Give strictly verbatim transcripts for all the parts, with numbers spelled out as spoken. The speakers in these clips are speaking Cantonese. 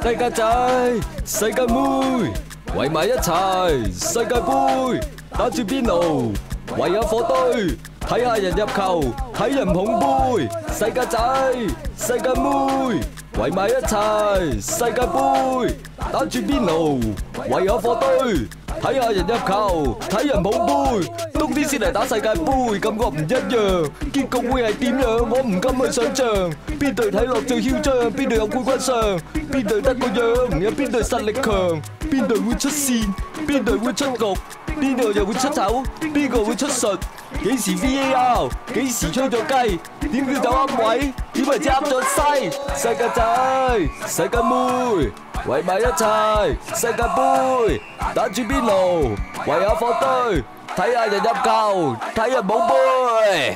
世界仔、世界妹圍埋一齊，世界盃打住邊爐，圍有火堆，睇下人入球，睇人捧杯。世界仔、世界妹圍埋一齊，世界盃打住邊爐，圍有火堆，睇下人入球，睇人捧杯。冬天先嚟打世界盃，感覺唔一樣，結局會係點樣？我唔敢去想像。邊隊睇落最囂張？邊隊有冠軍相？邊隊得個樣？有邊隊實力強？邊隊會出線？邊隊會出局？邊隊又會出醜？邊個會出術？幾時 V A R？ 幾時吹咗雞？點叫走啱位？點為之啱咗西？世界仔、世界妹圍埋一齊，世界盃打住邊爐，圍有火堆，睇下人入球，睇人捧杯。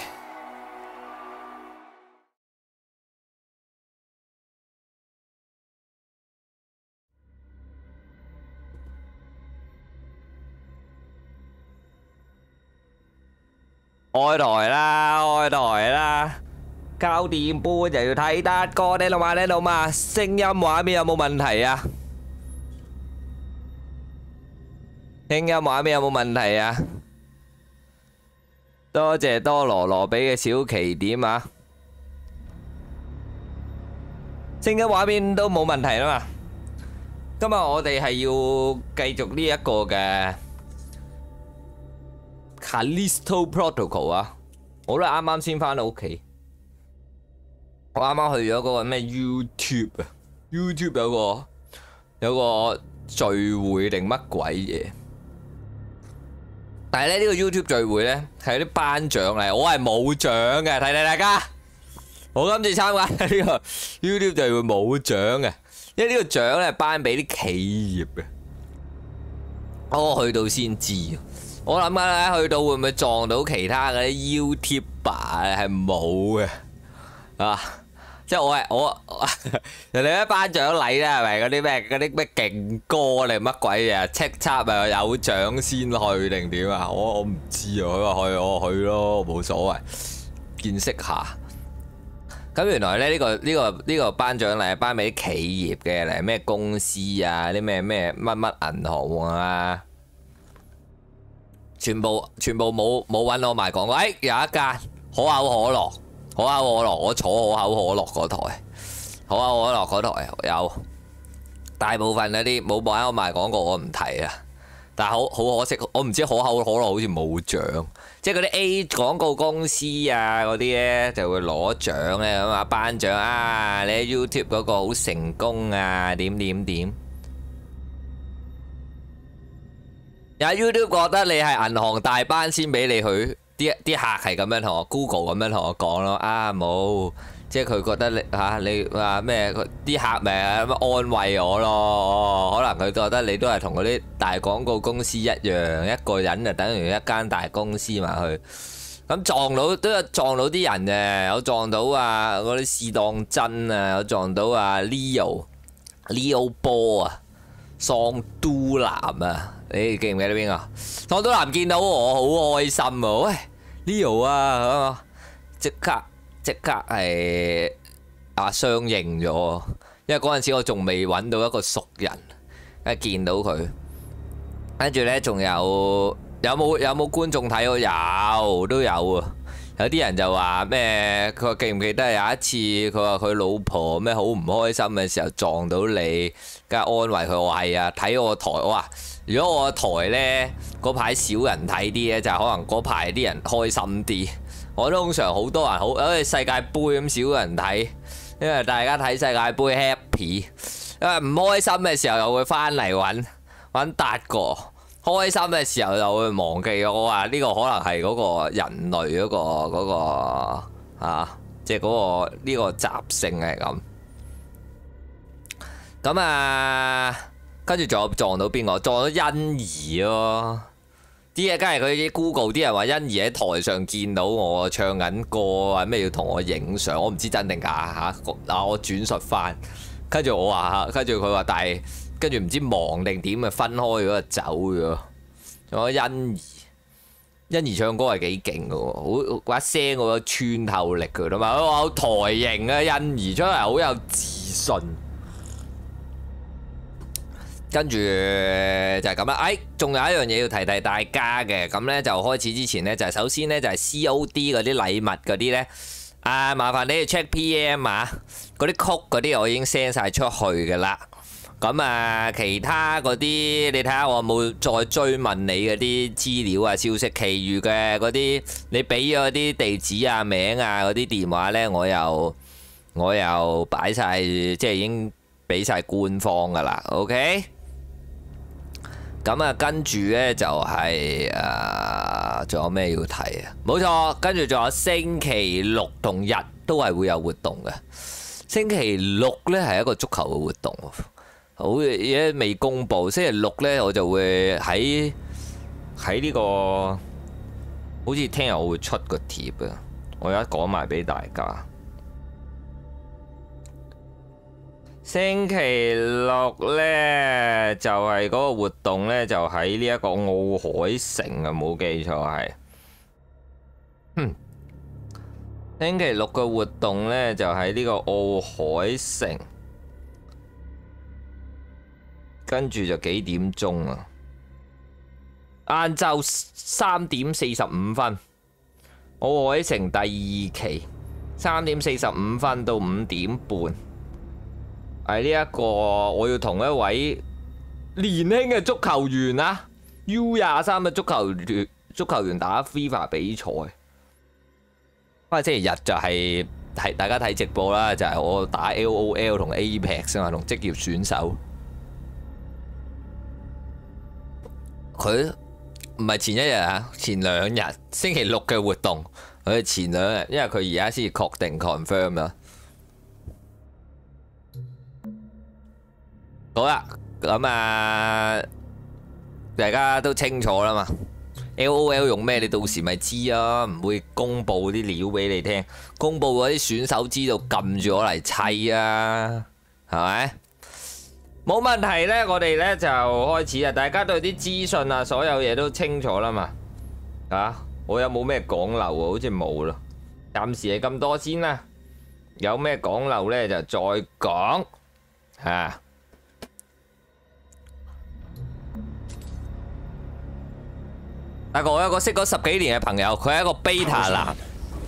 開台啦，開台啦！九點半就要睇得歌，聽到嘛？聽到嘛？聲音畫面有冇問題啊？聲音畫面有冇問題啊？多謝多羅羅俾嘅小奇點啊！聲音畫面都冇問題啦嘛。今日我哋係要繼續呢一個嘅 Callisto Protocol 啊！我都啱啱先返到屋企。我啱啱去咗嗰個咩 YouTube 啊 ，YouTube 有個有個聚會定乜鬼嘢？但係咧呢個 YouTube 聚會咧係啲頒獎嚟，我係冇獎嘅，提提大家。我今次參加呢個 YouTube 聚會冇獎嘅，因為呢個獎咧係頒俾啲企業嘅。我去到先知，我諗緊咧去到會唔會撞到其他嗰啲 YouTuber 係冇嘅啊？即係我係我人哋啲頒獎禮咧，係咪嗰啲咩嗰啲咩勁歌定乜鬼嘢？叱咤啊有獎先去定點啊？我我唔知啊，佢話去我去咯，冇所謂，見識下。咁原來咧呢個呢個呢個頒獎禮係頒俾啲企業嘅，嚟咩公司啊，啲咩咩乜乜銀行啊，全部全部冇冇揾我賣廣告。誒有一間可口可樂。可口可樂，我坐可口可樂嗰台，可口可樂嗰台有大部分嗰啲冇揾我賣廣告，我唔提啊。但係好好可惜，我唔知可口可樂好似冇獎，即係嗰啲 A 廣告公司啊嗰啲咧就會攞獎咧咁啊，頒獎啊，你喺 YouTube 嗰個好成功啊，點點點。有 YouTube 覺得你係銀行大班先俾你去。啲啲客係咁樣同我 Google 咁樣同我講咯，啊冇，即係佢覺得你嚇、啊、你話咩？啲客咪咁安慰我咯，哦，可能佢覺得你都係同嗰啲大廣告公司一樣，一個人就等於一間大公司埋去。咁撞到都有撞到啲人嘅，有撞到啊嗰啲試當真啊，有撞到啊 Leo Leo 波啊，桑都南啊。你記唔記得邊個？桑都南見到我好開心啊！喂 ，Leo 啊，即刻即刻係啊相認咗，因為嗰陣時我仲未揾到一個熟人，一見到佢，跟住咧仲有有冇有冇觀眾睇？我有都有啊！有啲人就話咩？佢話記唔記得有一次佢話佢老婆咩好唔開心嘅時候撞到你，梗係安慰佢。我話係啊，睇我台我話。如果我個台呢，嗰排少人睇啲呢，就係、可能嗰排啲人開心啲。我通常好多人好，好似世界盃咁少人睇，因為大家睇世界盃 happy。因為唔開心嘅時候又會翻嚟揾揾達哥，開心嘅時候又會忘記。我話呢個可能係嗰個人類嗰、嗰個嗰、嗰個啊，即係嗰個呢、呢個習性係咁。咁啊〜跟住仲有撞到邊個？撞到欣宜咯！啲嘢梗係佢啲 Google 啲人話欣宜喺台上見到我唱緊歌，話咩要同我影相，我唔知真定假嚇。嗱我轉述翻，跟住我話，跟住佢話，但係跟住唔知忙定點啊，分開咗就走咗。仲有欣宜，欣宜唱歌係幾勁嘅喎，好把聲好有穿透力嘅，同埋佢話有台型啊，欣宜出嚟好有自信。 跟住就係咁啦。誒，仲有一樣嘢要提提大家嘅，咁咧就開始之前咧就係首先咧就係 C O D 嗰啲禮物嗰啲咧，啊麻煩你哋 check P M 啊，嗰啲曲嗰啲我已經 send 晒出去㗎啦。咁啊，其他嗰啲你睇下我有冇再追問你嗰啲資料啊、消息，其餘嘅嗰啲你俾咗啲地址啊、名啊嗰啲電話咧，我又我又擺晒，即係已經俾晒官方㗎啦。OK。咁啊，跟住咧就係誒，仲有咩要睇啊？冇錯，跟住仲有星期六同日都係會有活動嘅。星期六咧係一個足球嘅活動，好而家未公佈。星期六咧我就會喺喺呢個，好似聽日我會出個貼啊！我而家講埋俾大家。星期六呢，就係、是、嗰個活動呢，就喺呢一個奧海城啊，冇記錯係。嗯，星期六嘅活動呢，就喺呢個奧海城，跟住就幾點鐘啊？晏晝三點四十五分，奧海城第二期，三點四十五分到五點半。係呢一個，我要同一位年輕嘅足球員啊 ，U 廿三嘅足球員足球員打 FIFA 比賽。因為星期日就係、是、睇大家睇直播啦，就係、是、我打 L O L 同 Apex 啊嘛，同職業選手。佢唔係前一日啊，前兩日星期六嘅活動，佢前兩日，因為佢而家先至確定 confirm 啦。好啦，咁啊，大家都清楚啦嘛。L O L 用咩？你到時咪知啊，唔會公布啲料俾你聽。公布嗰啲選手知道撳住我嚟砌啊，係咪？冇問題呢，我哋呢就開始啊！大家對啲資訊啊，所有嘢都清楚啦嘛。啊，我有冇咩講漏啊？好似冇咯。暫時係咁多先啦。有咩講漏呢？就再講嚇。大哥，我有個識咗十幾年嘅朋友，佢係一個 beta 男。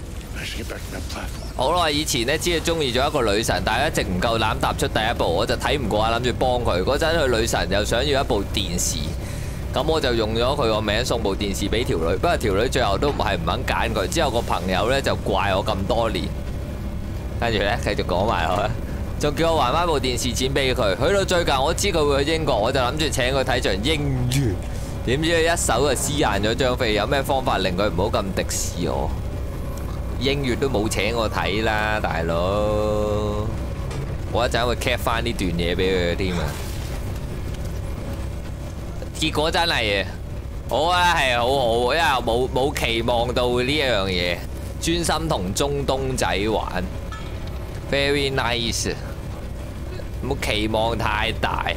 好耐以前咧，知佢中意咗一個女神，但係一直唔夠膽踏出第一步，我就睇唔過啊，諗住幫佢。嗰陣佢女神又想要一部電視，咁我就用咗佢個名送部電視俾條女。不過條女最後都唔係唔肯揀佢。之後個朋友咧就怪我咁多年，跟住咧繼續講埋落去，仲叫我還翻部電視錢俾佢。去到最近我知佢會去英國，我就諗住請佢睇場英語。點知佢一手就撕爛咗張飛，有咩方法令佢唔好咁敵視我？英粵都冇請我睇啦，大佬！我一陣會 cap 翻呢段嘢俾佢添啊！結果真係我覺得係好好，因為冇冇期望到呢一樣嘢，專心同中東仔玩 ，very nice， 冇期望太大。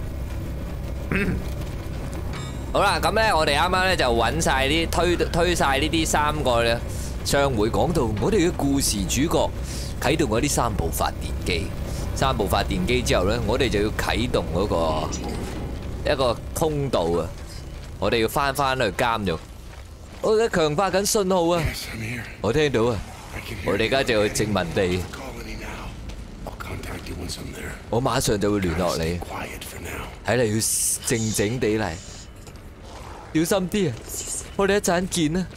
好啦，咁咧我哋啱啱咧就揾晒啲推推晒呢啲三個咧商會，講到我哋嘅故事主角啟動嗰啲三部發電機，三部發電機之後咧，我哋就要啟動嗰個一個通道啊！我哋要翻翻去監獄，我而家強化緊信號啊！我聽到啊！我哋而家就要殖民地，我馬上就會聯絡你。睇嚟要靜靜地嚟。小心啲啊！我哋一陣見啊！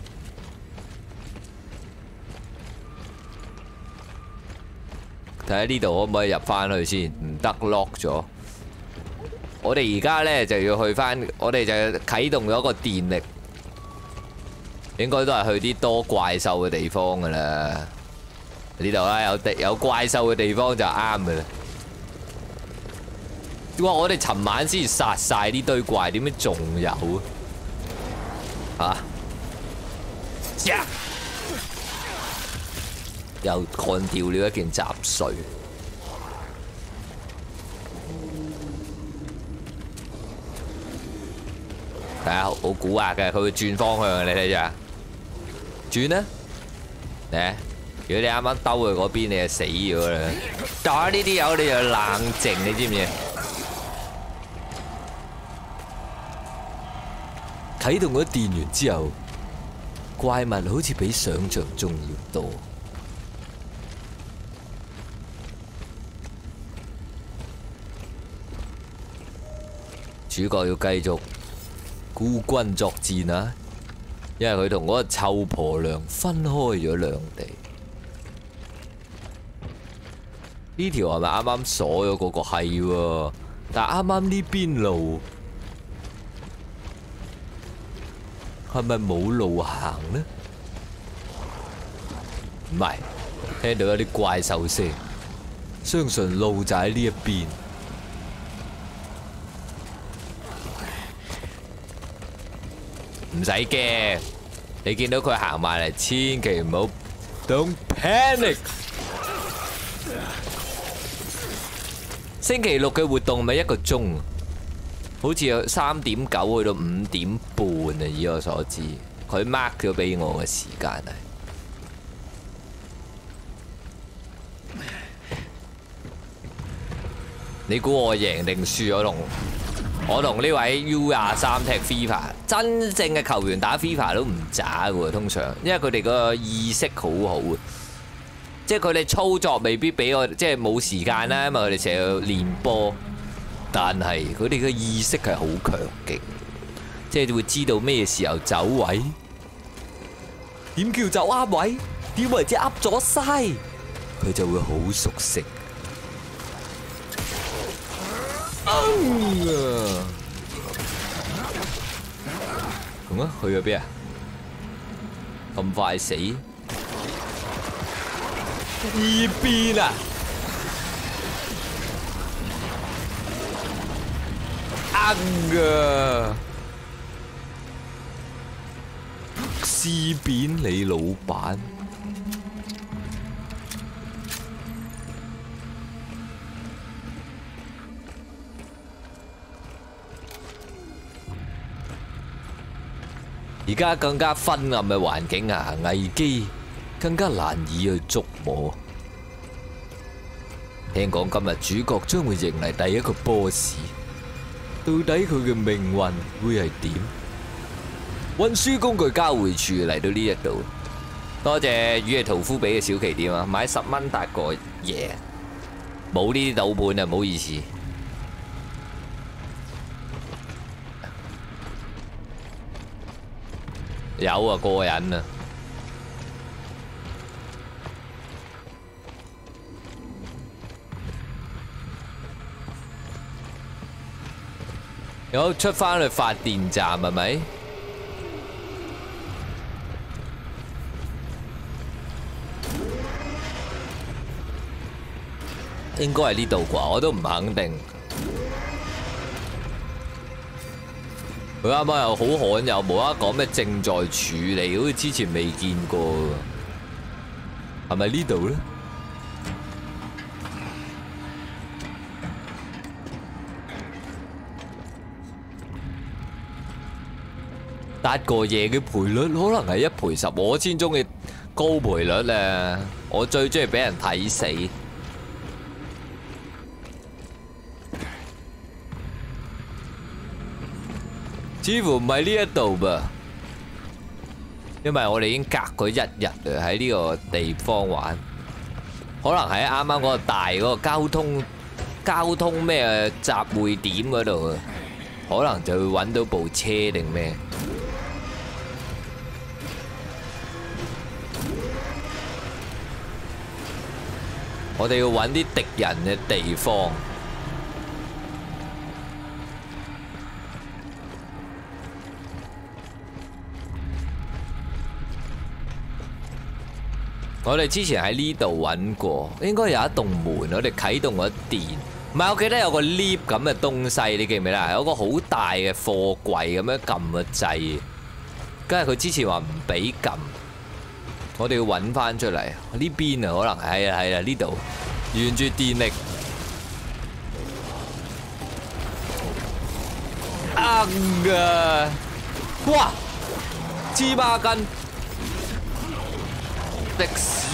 睇下呢度可唔可以入翻去先？唔得 lock 咗。我哋而家咧就要去翻，我哋就啟動咗個電力，應該都係去啲多怪獸嘅地方噶啦。呢度啦，有地有怪獸嘅地方就啱噶啦。哇！我哋尋晚先殺晒呢堆怪，點解仲有啊？呀！又幹掉了一件雜碎。係啊，好蠱惑嘅，佢會轉方向嘅，你睇下。轉啊！誒，如果你啱啱兜去嗰邊，你就死咗啦。打呢啲友你就冷靜，你知唔知？ 啟動咗電源之後，怪物好似比想象中要多。主角要繼續孤軍作戰啊！因為佢同嗰個臭婆娘分開咗兩地。呢條係咪啱啱鎖咗嗰個係喎？但係啱啱呢邊路係咪冇路行呢？唔係，聽到有啲怪獸聲，相信路就喺呢一邊。唔使驚，你見到佢行埋嚟，千祈唔好 ，Don't panic。星期六嘅活動咪一個鐘，好似有三點九去到五點半啊！以我所知，佢 mark 咗俾我嘅時間係。你估我贏定輸？我同我同呢位 U 廿三踢 FIFA， 真正嘅球員打 FIFA 都唔渣嘅喎，通常，因為佢哋個意識好好。即係佢哋操作未必比我，即係冇時間啦，因為佢哋成日要練波。但係佢哋嘅意識係好強勁，即係會知道咩時候走位，點叫走啱位，點為之噏咗嘥，佢就會好熟悉。嗯啊！咁啊，去咗邊啊？咁快死？呢邊啊！硬啊！試扁你老闆！而家更加昏暗嘅環境下，危機更加難以去捉摸。聽講今日主角將會迎嚟第一個 boss， 到底佢嘅命運會係點？運輸工具交匯處嚟到呢一度，多謝雨夜屠夫俾嘅小旗點啊！買十蚊搭個嘢，冇呢啲賭盤啊，唔好意思。有啊，過癮啊！有出返去發電站係咪？應該係呢度啩，我都唔肯定。佢啱啱又好罕有，冇得講咩正在處理，好似之前未見過。係咪呢度咧？搭個嘢嘅賠率可能係一賠十，我先中意高賠率咧。我最中意俾人睇死。似乎唔係呢一度噃，因為我哋已經隔咗一日啦，喺呢個地方玩，可能喺啱啱嗰個大嗰個交通交通咩集會點嗰度，可能就會揾到部車定咩？我哋要揾啲敵人嘅地方。我哋之前喺呢度揾過，應該有一棟門，我哋啟動咗電。唔係，我記得有個 lift 咁嘅東西，你記唔記得？有個好大嘅貨櫃咁樣撳個掣，跟住佢之前話唔俾撳，我哋要揾翻出嚟。呢邊啊，可能係啊係啊，呢度沿住電力，硬啊！哇，黐孖筋！的士，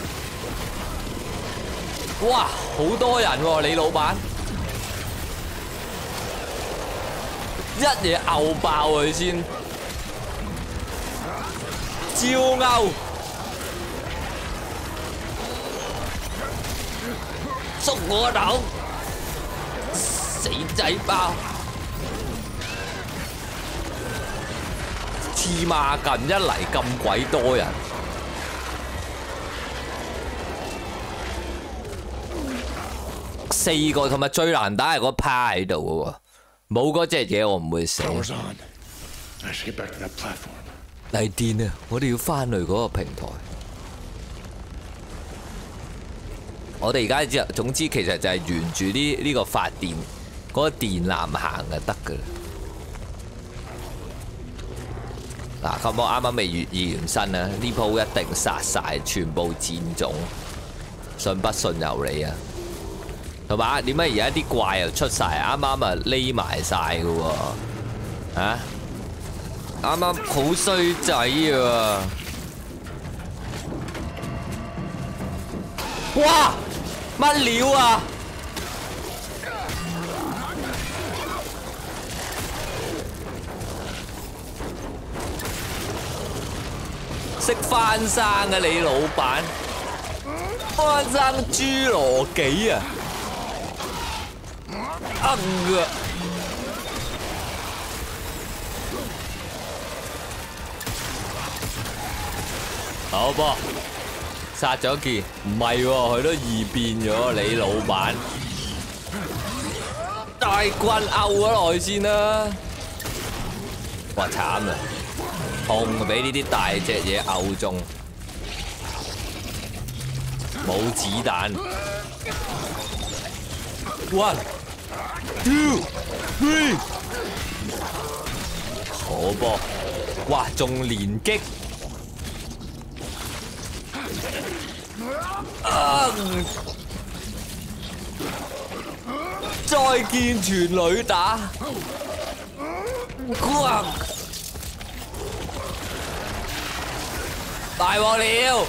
哇，好多人喎！你老闆一嘢毆爆佢先， 照牛，縮我頭，死仔包！黐孖筋，一嚟咁鬼多人。 四個，同埋最難打係嗰趴喺度嘅喎，冇嗰隻嘢我唔會死。嚟電啊！我哋要翻去嗰個平台。我哋而家之總之其實就係沿住呢呢個發電嗰個電纜行就得㗎啦。嗱，咁我啱啱未熱完身啊，呢鋪一定殺晒，全部箭中，信不信由你啊！ 同埋點解而家啲怪又出晒？啱啱啊匿埋晒嘅喎，啊！啱啱好衰仔啊！哇！乜料啊！識翻生啊你老闆，翻生侏羅紀啊！ 啊！好噃，殺咗件，唔係喎，佢都異變咗你老闆，大棍毆咗落去先啦！哇慘啊！痛俾呢啲大隻嘢毆中，冇子彈。One。 Two, three， 好噃！哇，仲連擊，啊！再見全女打，哇！大鑊了！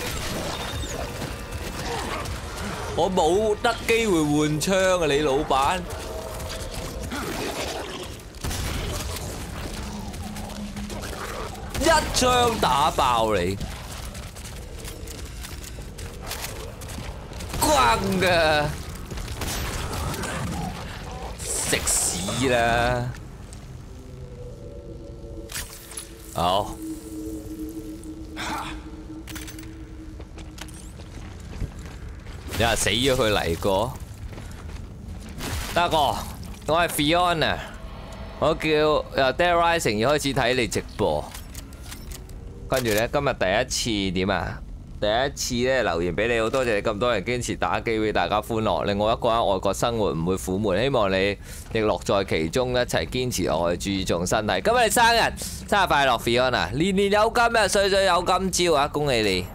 我冇得機會換槍啊，你老闆！ 一槍打爆你，轟㗎！食屎啦！好，有人死咗佢嚟過，得個，我係 Fiona， 我叫由 Dead Rising 要開始睇你直播。 跟住咧，今日第一次點啊？第一次咧留言俾你，好多謝你咁多人堅持打機俾大家歡樂，令我一個人外國生活唔會苦悶。希望你亦樂在其中，一齊堅持落去，注重身體。今日你生日，生日快樂 ，Fiona！ 年年有今日，歲歲有今朝啊！恭喜你！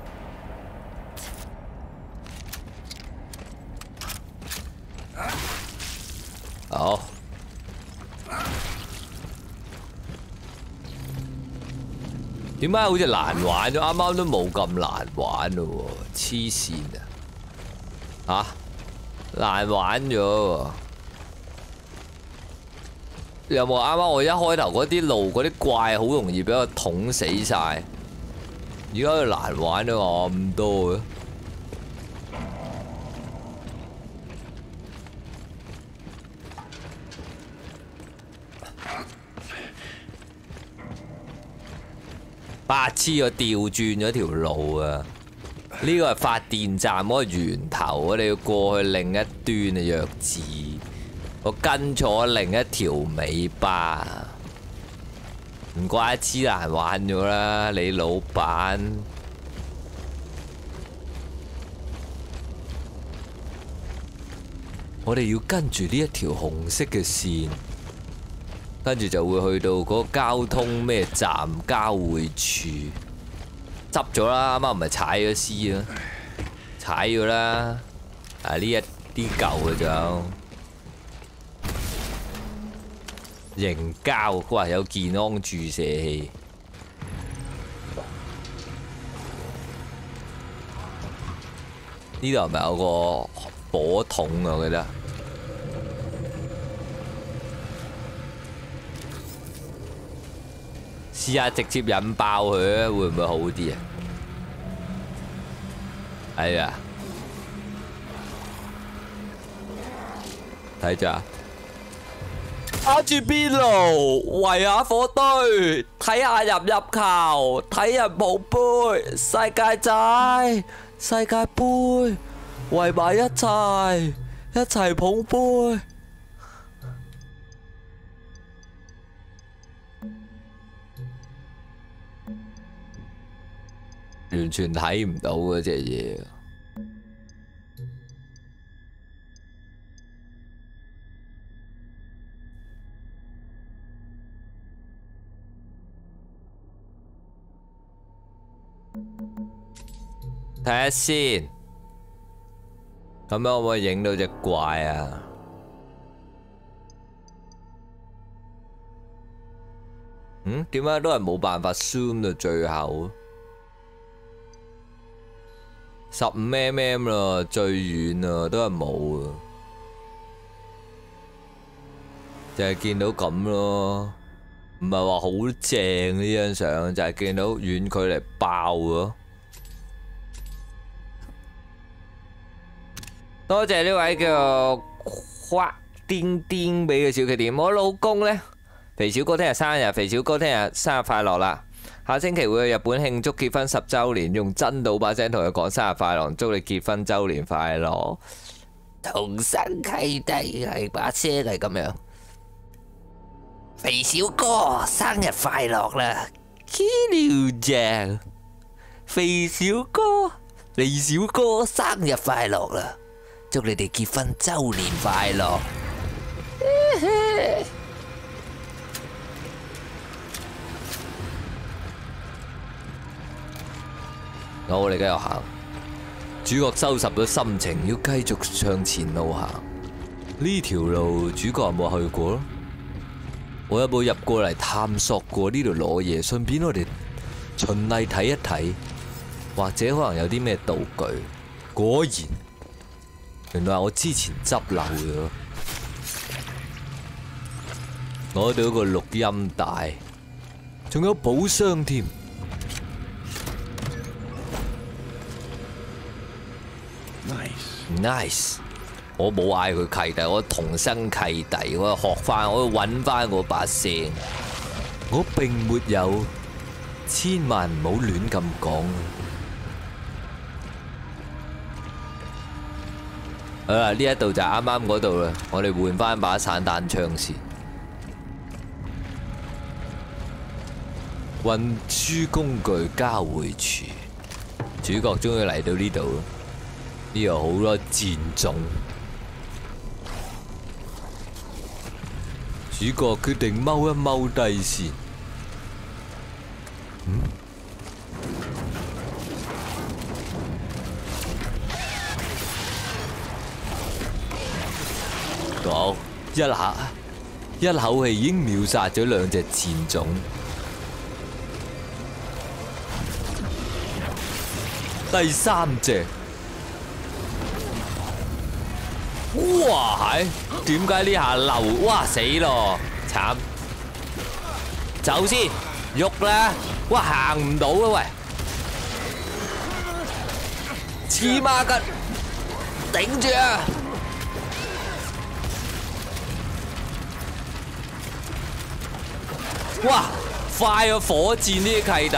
好。 點解好似難玩咗？啱啱都冇咁難玩咯喎！黐線啊！嚇，難玩咗喎！有冇啱啱我一開頭嗰啲路嗰啲怪好容易俾我捅死晒？而家佢難玩咗咁多嘅。白痴我調轉咗條路啊！呢個係發電站嗰個源頭，我哋要過去另一端嘅弱智。我跟錯另一條尾巴，唔怪之難玩咗啦，你老闆。我哋要跟住呢一條紅色嘅線。 跟住就會去到嗰個交通咩站交匯處，執咗啦，啱啱唔係踩咗絲啊，踩咗啦，啊呢一啲舊嘅就凝膠，哇有健康注射器，呢度係咪有個火筒啊？我記得。 試試下直接引爆佢咧，會唔會好啲啊？係啊，睇住啊！打住邊路，圍下火堆，睇下入入球，睇人捧杯，世界仔，世界盃，圍埋一齊，一齊捧杯。完全睇唔到嗰隻嘢。睇下先，咁樣可唔可以影到隻怪啊？嗯，點解都係冇辦法 zoom 到最後？十五 mm 啦，最遠啊，都係冇啊，就係見到咁咯，唔係話好正呢張相，就係見到遠距離爆咯。多謝呢位叫花癲癲俾嘅小企點，我老公呢，肥小哥聽日生日，肥小哥聽日生日快樂啦！下星期會去日本慶祝結婚十週年，用真島把聲同佢講生日快樂，祝你結婚週年快樂。同生契弟係把聲係咁樣。肥小哥生日快樂啦 ！Q 醬，肥小哥，肥小哥生日快樂啦！祝你哋結婚週年快樂。我哋繼續行，主角收拾咗心情，要繼續向前路行。呢條路主角有冇去過咯？我有冇入過嚟探索過呢度攞嘢？順便我哋循例睇一睇，或者可能有啲咩道具。果然，原來我之前執漏咗，攞到一個錄音帶，仲有寶箱添。Nice， 我冇嗌佢契弟，我同生契弟，我學翻，我揾翻我把聲。我並沒有，千萬唔好亂咁講。好啦，呢一度就啱啱嗰度啦，我哋換翻把散彈槍先。運輸工具交匯處，主角終於嚟到呢度。呢度好多戰種，主角決定踎一踎低先。嗯？好，一下一口氣已經秒殺咗兩隻戰種。第三隻。哇！係點解呢下漏？哇死咯，慘！走先，喐啦！哇行唔到啊喂！黐孖筋，頂住啊！哇！快過火箭呢啲契弟，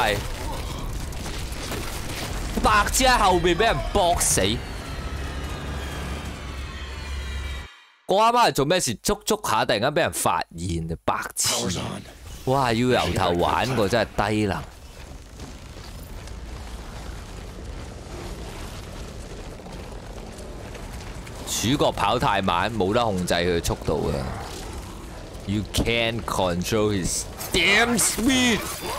白痴喺後邊俾人搏死。我啱啱係做咩事？捉捉下，突然間俾人發現，白痴！哇，要由頭玩過真係低能。主角跑太慢，冇得控制佢嘅速度啊 ！You can't control his damn speed。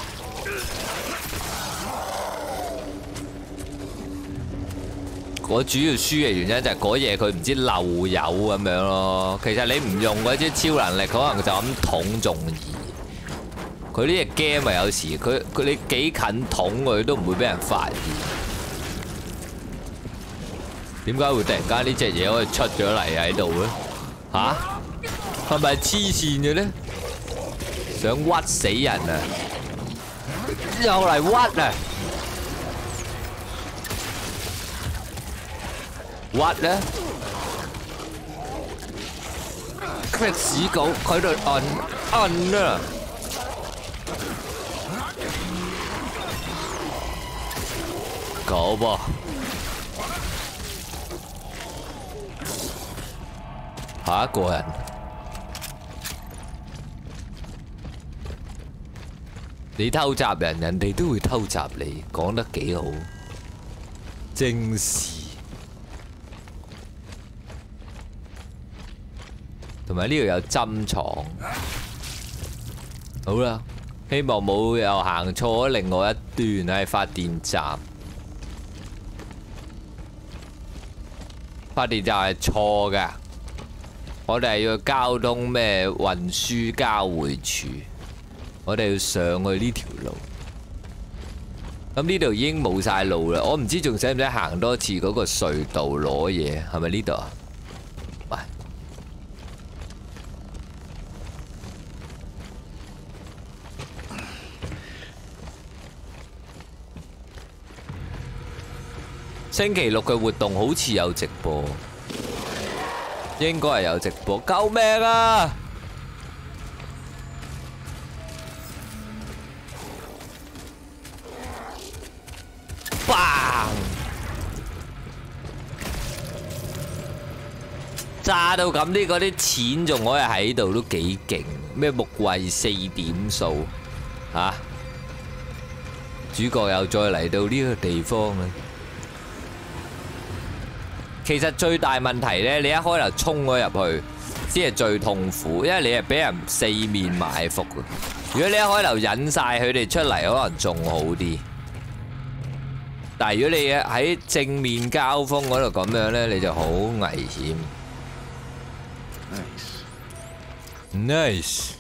我主要輸嘅原因就係嗰嘢佢唔知漏油咁樣咯。其實你唔用嗰啲超能力，可能就咁捅仲易。佢呢隻 game 咪有時佢佢你幾近捅佢都唔會俾人發現。點解會突然間呢隻嘢可以出咗嚟喺度咧？吓？係咪黐線嘅咧？想屈死人啊！ 又嚟屈啊！屈咧！隻屎狗佢喺度摁摁啊！狗噃！下一個人。 你偷襲人，人哋都會偷襲你，講得幾好，正是。同埋呢度有針廠，好啦，希望冇又行錯另外一段係發電站，發電站係錯㗎，我哋係要交通咩運輸交匯處。 我哋要上去呢條路，咁呢度已經冇晒路啦。我唔知仲使唔使行多次嗰個隧道攞嘢，係咪呢度啊？喂，星期六嘅活動好似有直播，應該係有直播。救命啊！ 炸到咁啲嗰啲錢仲可以喺度，都幾勁。咩木衛四點數嚇？主角又再嚟到呢個地方啦。其實最大問題呢，你一開頭衝咗入去，先係最痛苦，因為你係俾人四面埋伏嘅。如果你一開頭引晒佢哋出嚟，可能仲好啲。 但係如果你喺正面交鋒嗰度咁樣咧，你就好危險。Nice。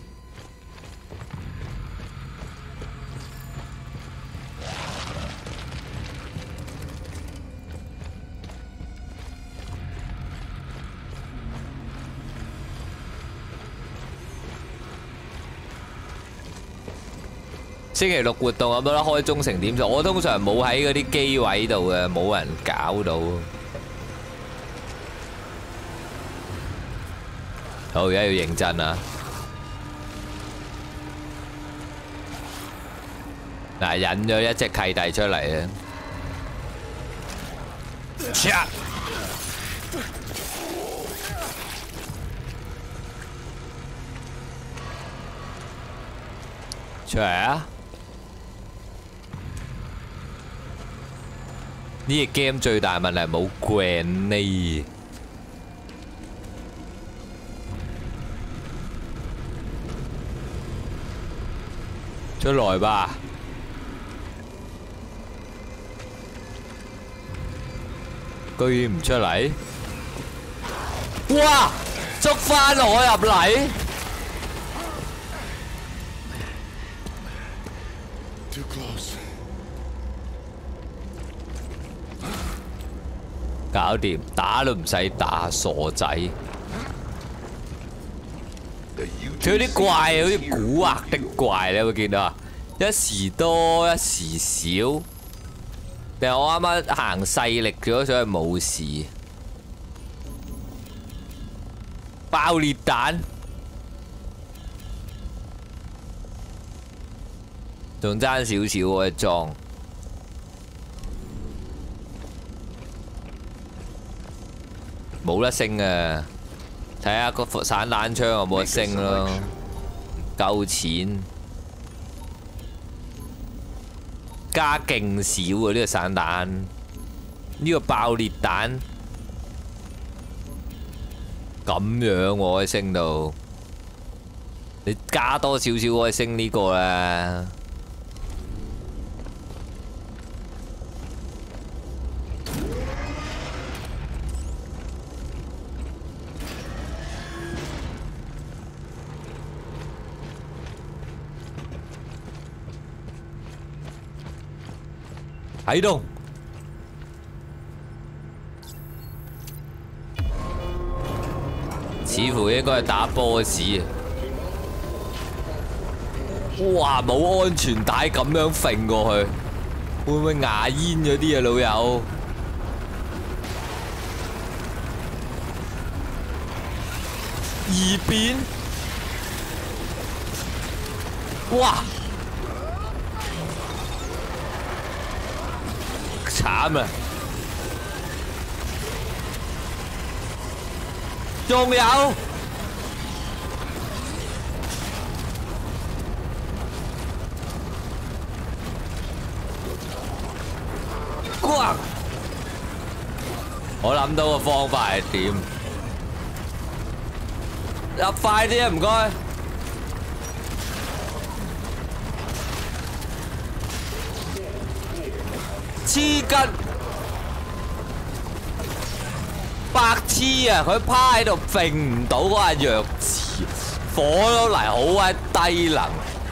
星期六活動有冇得開忠誠點數？我通常冇喺嗰啲機位度嘅，冇人搞到。好，而家要認真啊！嗱，引咗一隻契弟出嚟啊！切！出嚟啊！ 呢個 game 最大問題冇 grenade， 出來吧！居然唔出嚟！哇！捉返我入嚟！ 搞掂，打都唔使打，傻仔！佢啲怪好似蠱惑的怪，你有冇見到啊？一時多，一時少。定係我啱啱行勢力咗，所以冇事。爆裂彈，仲爭少少喎一裝。 冇得升啊！睇下個散彈槍有冇得升咯，夠錢加勁少啊！呢個散彈，呢個爆裂彈咁樣我可以升到，你加多少少可以升呢個啦。 啟動，似乎應該係打 boss 啊！ 哇！冇安全帶咁樣揈過去，會唔會牙煙咗啲啊，老友？異變！哇！慘啊！仲有！哇！我諗到個方法係點？入快啲啊！唔該。黐筋！白痴啊！佢趴喺度揈唔到嗰下弱智，火都嚟好鬼低能。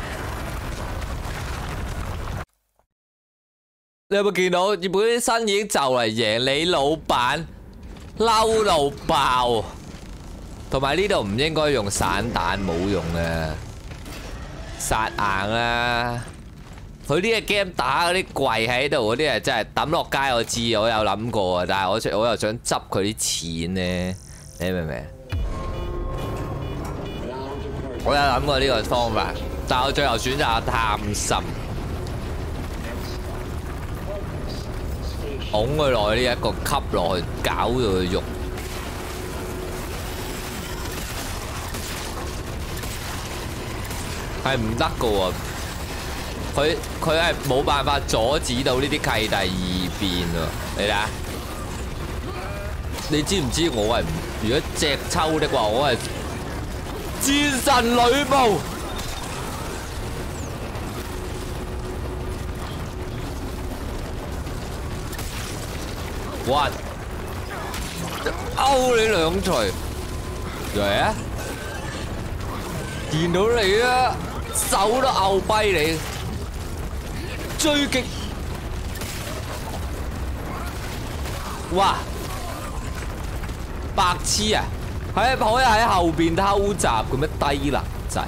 你有冇見到日本啲新已經就嚟贏你老闆，嬲到爆！同埋呢度唔應該用散彈，冇用嘅，殺硬啦！佢呢個 game 打嗰啲跪喺度嗰啲係真係抌落街，我知我有諗過啊，但係我我又想執佢啲錢呢，你明唔明？我有諗過呢個方法，但係我最後選擇貪心。拱佢落去呢一個吸落去，搞到佢肉。係唔得噶喎，佢佢係冇辦法阻止到呢啲契弟異變喎。你睇下，你知唔知我係如果隻抽的話，我係戰神呂布。哇！勾你兩錘，嚟啊！見到你啊，手都拗跛你，追擊！哇！白痴啊！喺可以喺後邊偷襲咁樣低能仔，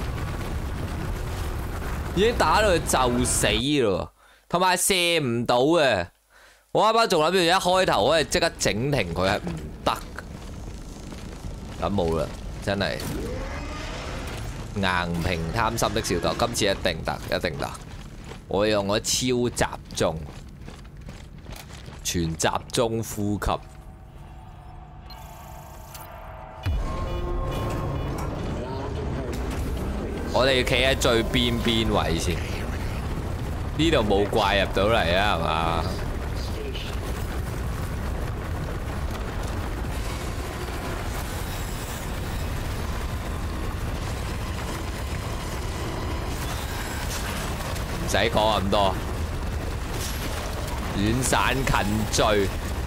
已經打到佢就死咯，同埋射唔到嘅。我啱啱仲諗住一開頭可以即刻整停佢，係唔得。咁冇啦，真係硬平貪心的小豆，今次一定得，一定得。我用我超集中，全集中呼吸。我哋企喺最邊邊位先，呢度冇怪入到嚟啊，係嘛？唔使講咁多，遠散近追，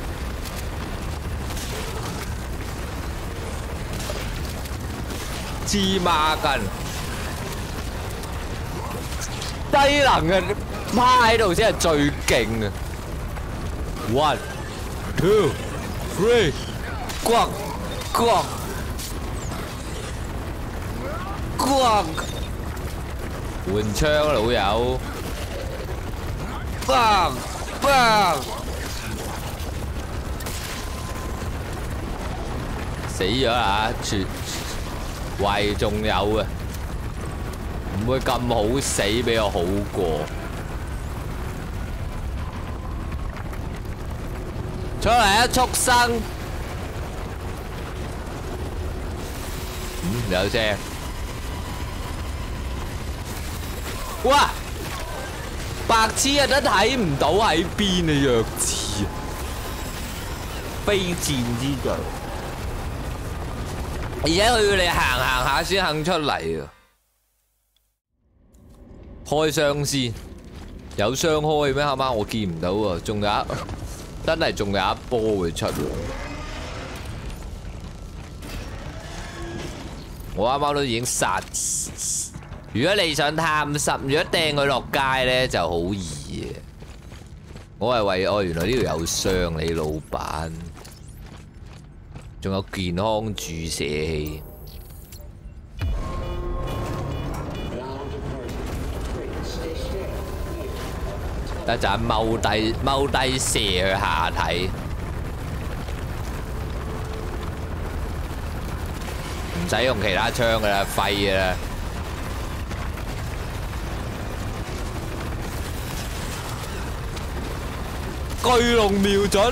黐孖筋，低能嘅趴喺度先係最勁啊 ！One, two, three， 咣咣咣，換槍老友。bang bang 死咗啊！絕喂，仲有啊，唔會咁好死，比我好過。出嚟啊，畜生！嗯，有聲。哇！白痴啊，都睇唔到喺邊啊，弱智啊！非戰之罪，而且佢要你行行下先肯出嚟啊！開箱先，有箱開咩？啱啱我見唔到啊，仲有一真係仲有一波會出喎。我啱啱都已經殺。如果你想貪心，如果掟佢落街咧就好易嘅。我係為哦，原來呢度有傷，你老闆，仲有健康注射器。 一陣踎低踎低射佢下體，唔使用其他槍噶啦，廢噶啦。巨龍瞄準，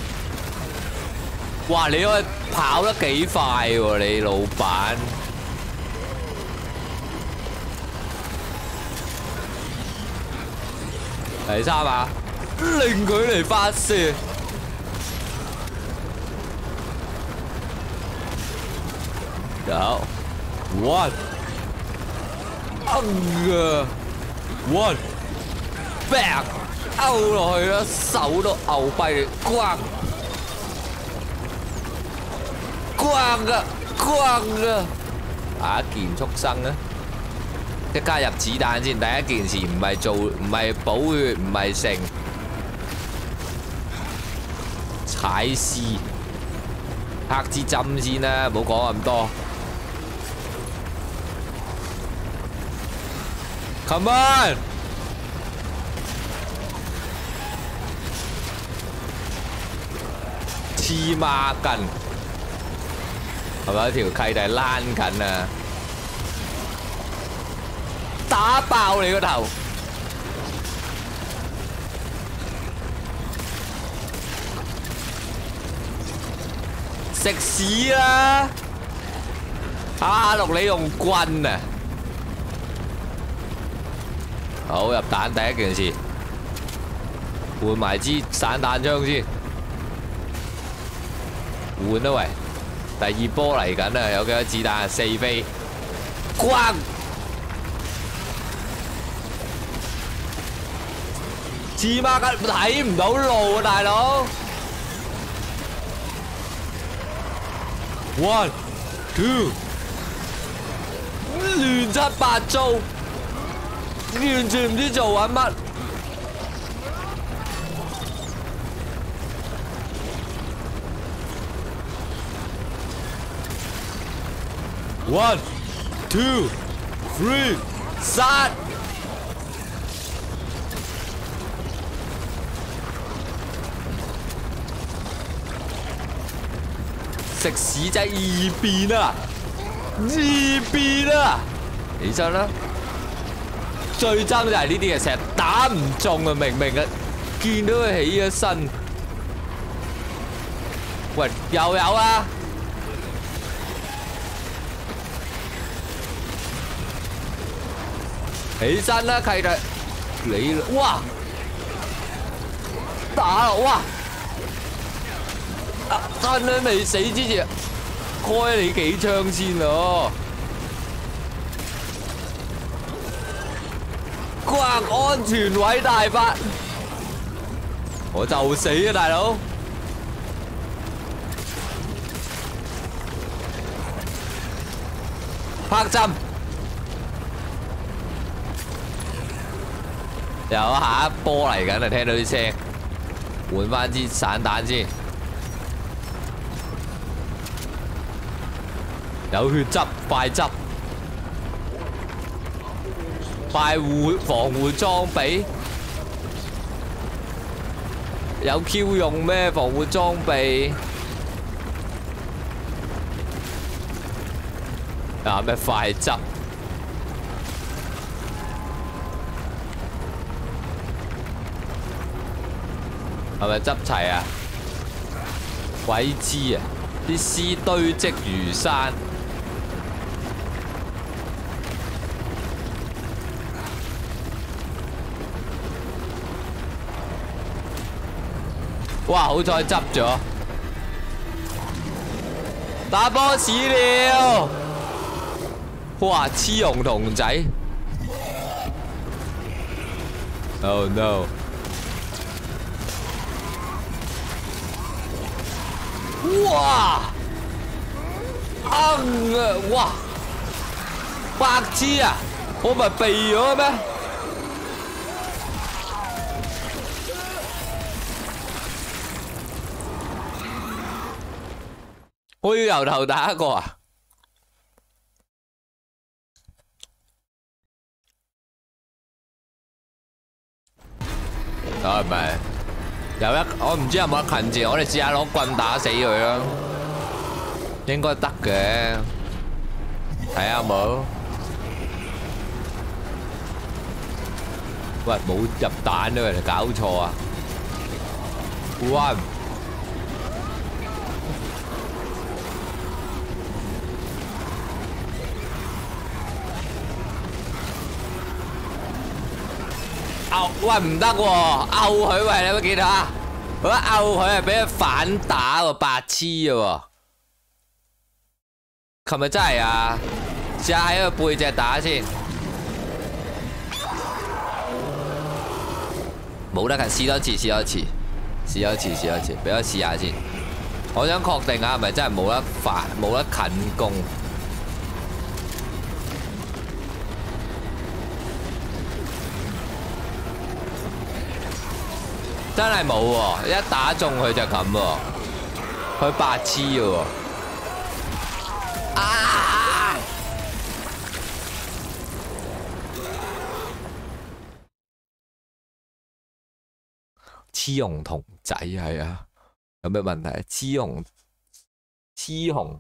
哇！你可以跑得幾快喎，你老闆。第三啊，令佢嚟發射。有 one， 啊 one back。勾落去啦，手都牛跛，咣咣啊咣啊！打件畜生啊！即加入子彈先，第一件事唔係做，唔係補血，唔係剩，踩絲，黑支針先啦，唔好講咁多。Come on！黐孖筋，係咪條契弟躝緊啊？打爆你個頭！食屎啦！阿六你用棍啊！好入彈第一件事，換埋支散彈槍先。換啦喂，第二波嚟緊啊！有幾多子彈啊？四飛，咣！黐孖筋睇唔到路啊，大佬 ！One, two， 亂七八糟，完全唔知做緊乜。One, two, three， 殺！食屎仔二變啊！二變啊！起身啦！最憎就係呢啲嘢，成日打唔中啊！明明啊，見到佢起咗身，喂，又有啊！起身啦，契弟！你哇，打落哇！啊，真係未死之前，開你幾槍先咯！咣，安全位大發，我就死啊，大佬！拍針。有下一波嚟緊啊！聽到啲聲，換翻支散彈先。有血汁，快執，快護防護裝備。有 Q 用咩防護裝備？啊咩快執？係咪執齊啊？鬼知啊！啲屍堆積如山。哇！好彩執咗，打波屎了！哇！黐熊童仔 ！Oh no！哇！硬啊！哇！白痴啊！我咪避咗咩？我要由頭打一個啊！ 啊唔係，有一我唔知有冇得近戰，我哋試下攞棍打死佢啦，應該得嘅。睇下有冇？喂，冇入彈啊！你搞錯啊 ！One。拗喂唔得喎，拗佢喂，你有冇見到啊？我一拗佢係俾佢反打喎，白痴嘅喎。琴日真係啊！試下喺佢背脊打先，冇得近，試多次，試多次，試多次，試多次，俾我試下先。我想確定下係咪真係冇得反，冇得近攻。真係冇喎，一打中佢就咁喎，佢白痴嘅喎。啊！雌雄同仔係啊，有咩問題？雌雄雌雄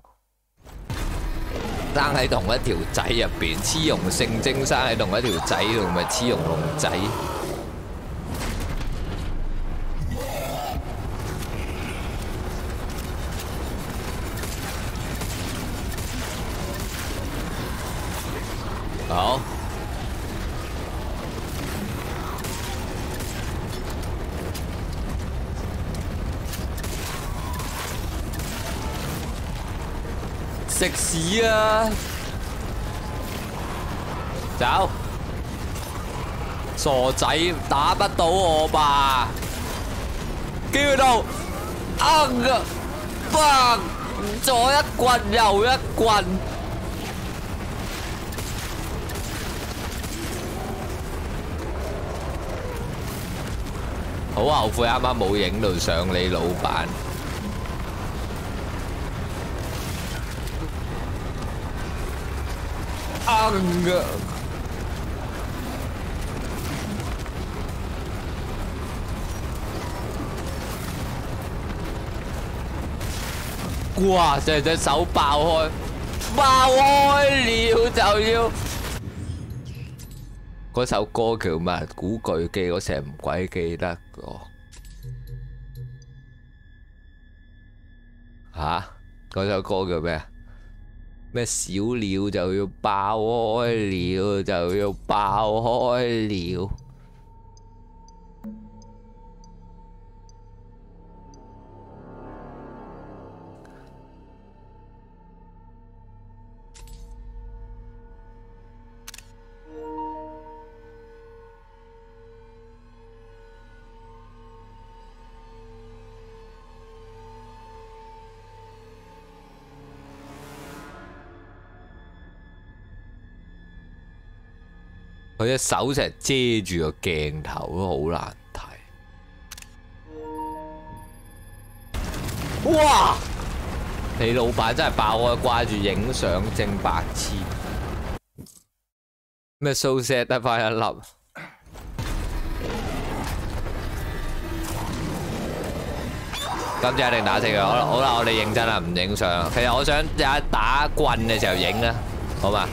生喺同一條仔入邊，雌雄性徵生喺同一條仔度，咪雌雄龍仔。好，食屎啊！走，傻仔打不到我吧？叫到啊個 fuck， 左一棍右一棍。好後悔啱啱冇影到上你老闆。啊個！哇！成隻手爆開，爆開了就要。嗰首歌叫咩？古巨基，我成日唔鬼記得個。吓？嗰首歌叫咩？咩小鳥就要爆開了，就要爆開了。佢隻手成日遮住個鏡頭都好難睇。哇！你老闆真係爆開，掛住影相正白痴。咩 so sad 得返一粒？今次一定打死佢。好啦，好啦，我哋認真啦，唔影相。其實我想有一打棍嘅時候影啦，好嘛？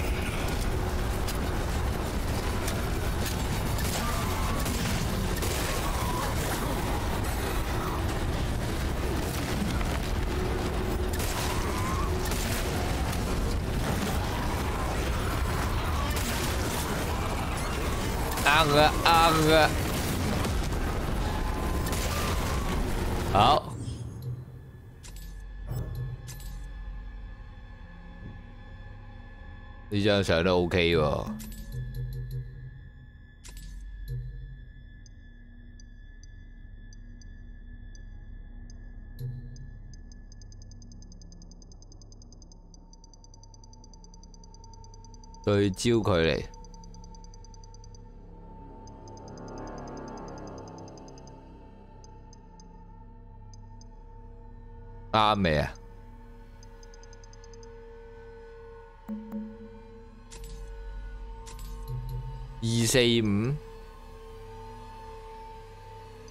啱嘅，啱嘅。好。呢張相都 OK 喎。對焦距離。啱未啊？二四五，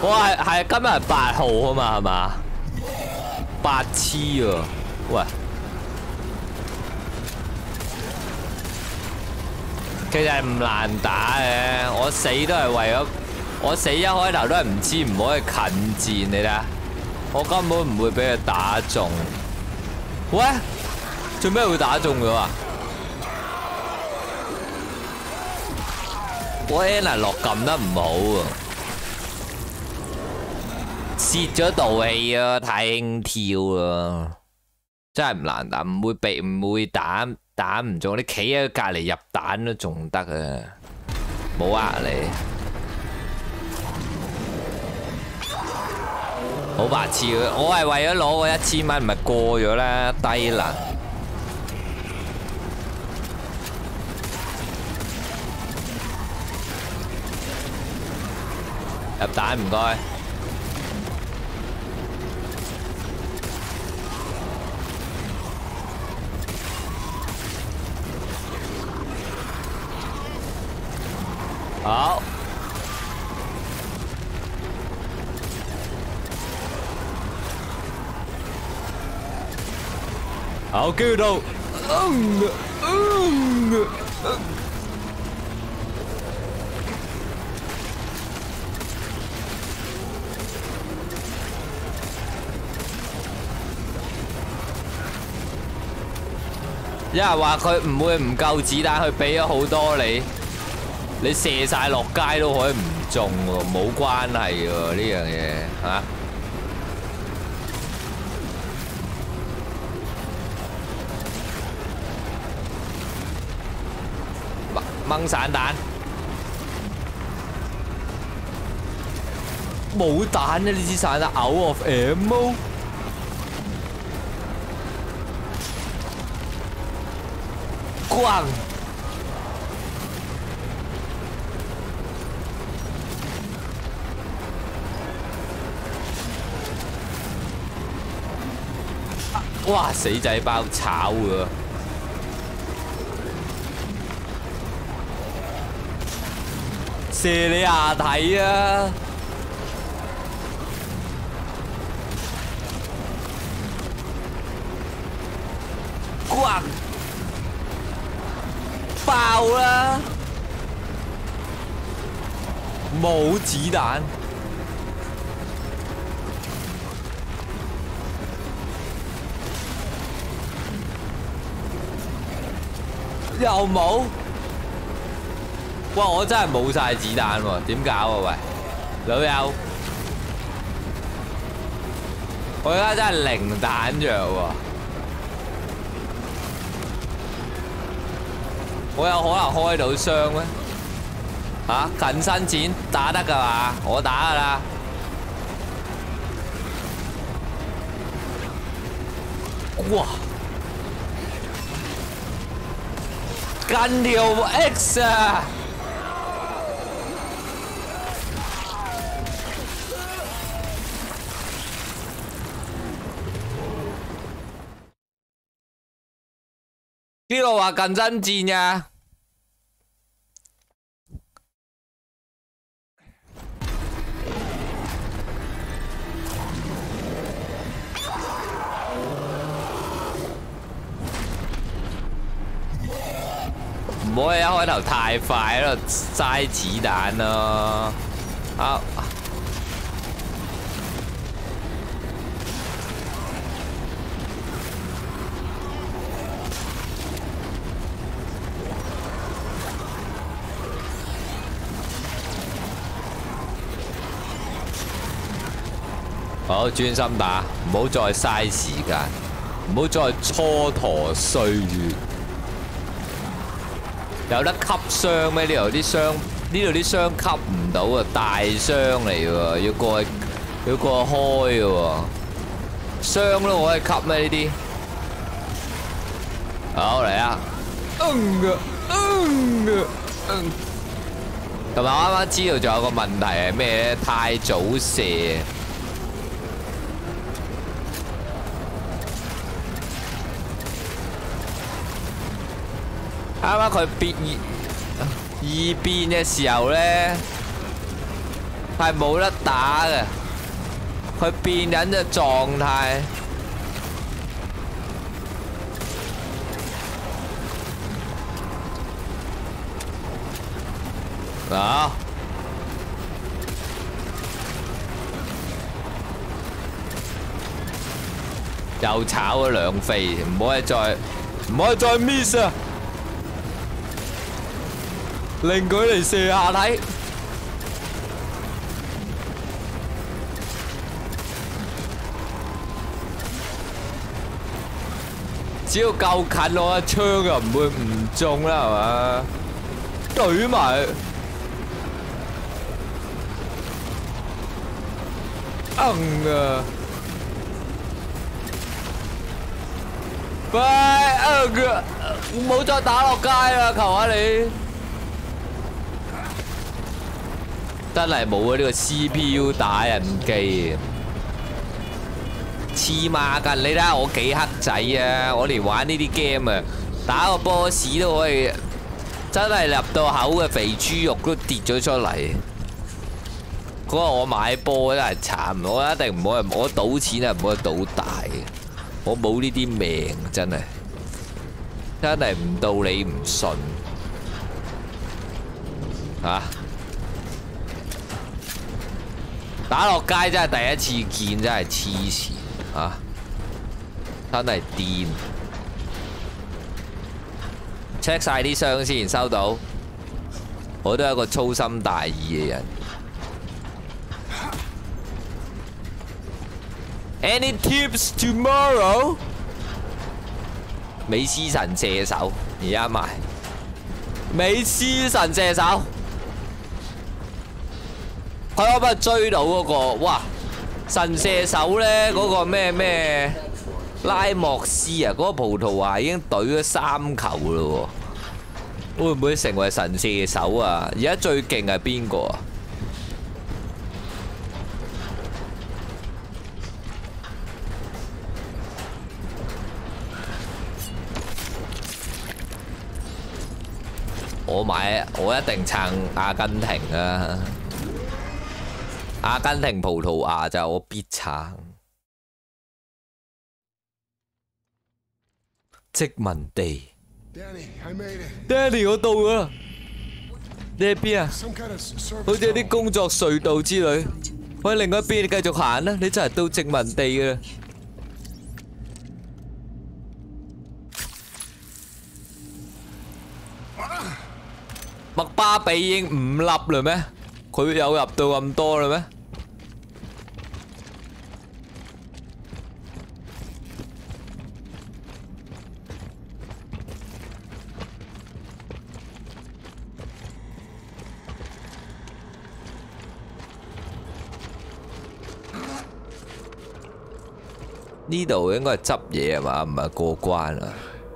我係係今日係八號啊嘛，係嘛？八黐啊！喂，其實唔難打嘅，我死都係為咗，我死一開頭都係唔知唔可以近戰，你睇下，我根本唔會俾佢打中。喂，做咩會打中咗啊？我 Anna 落撳得唔好啊！ 泄咗道氣啊！太輕跳啊！真係唔難打，唔會避，唔會打打唔中。你企喺隔離入彈都仲得啊！冇呃你，好白痴啊！我係為咗攞個一千蚊，咪過咗啦，低能。入彈唔該。 好，好叫到，嗯嗯嗯，有人話佢唔會唔夠子彈，佢俾咗好多你。 你射晒落街都可以唔中喎，冇關係喎呢樣嘢嚇。掹散彈，冇彈啊！呢支散彈 out of ammo。咣！ 哇！死仔包炒㗎，射你下體啊！咣！爆啦！冇子彈。 又冇，哇！我真係冇晒子彈喎，點搞啊？喂，老友，我而家真係零彈藥喎，我有可能開到傷咩？嚇，近身戰打得㗎嘛？我打㗎啦。 哇！近條 X 啊！呢個話近身戰呀。 唔好一開頭太快喺度嘥子彈咯，啊！好專心打，唔好再嘥時間，唔好再蹉跎歲月。 有得吸傷咩？呢度啲傷，呢度啲傷吸唔到啊！大傷嚟喎，要過去，要過去開嘅喎。傷都可以吸咩？呢啲？好嚟啊！嗯嘅，嗯嘅，嗯。同埋我啱啱知道仲有個問題係咩咧？太早射。 啱啱佢變異異變嘅時候咧， 係冇得打嘅，佢變緊嘅狀態。啊！又炒咗兩飛，唔可以再唔可以再 miss 啊！令佢嚟射下體。只要夠近我一槍就唔會唔中啦，係嘛？懟埋。硬啊！喂，硬啊！唔好再打落街啦，求下你！真係冇啊！呢個 C P U 打印機，黐孖筋！你睇下我幾黑仔啊！我連玩呢啲 game 啊，打個 boss 都可以，真係入到口嘅肥豬肉都跌咗出嚟。嗰個我買波真係慘，我一定唔好，我賭錢係唔可以賭大嘅，我冇呢啲命，真係真係唔到你唔信嚇！打落街真係第一次見，真係黐線嚇，真係癲 ！check 晒啲箱先，收到。我都係一個粗心大意嘅人。Any tips tomorrow？ 美斯神射手，而家賣美斯神射手，佢可唔可以追到嗰個？哇！神射手咧，嗰個咩咩拉莫斯啊，嗰個葡萄牙已經懟咗三球啦喎，會唔會成為神射手啊？而家最勁係邊個啊？我買，我一定撐阿根廷啊！阿根廷、葡萄牙就我必撐。殖民地 ，Danny 我到啦，你喺邊啊？好似有啲工作隧道之類。我喺另外一邊，你繼續行啦，你真係到殖民地㗎啦。麥巴比已經五粒啦咩？佢有入到咁多啦咩？呢度應該係執嘢係嘛？唔係過關啊！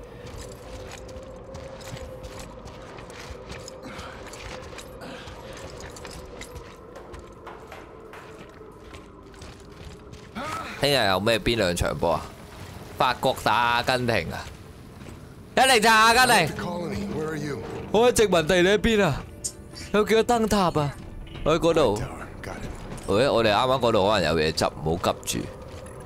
聽日有咩邊兩場波啊？法國打阿根廷啊！一定就阿根廷。我喺殖民地，你喺邊啊？有幾個燈塔啊？我喺嗰度。誒，我哋啱啱嗰度可能有嘢執，唔好急住。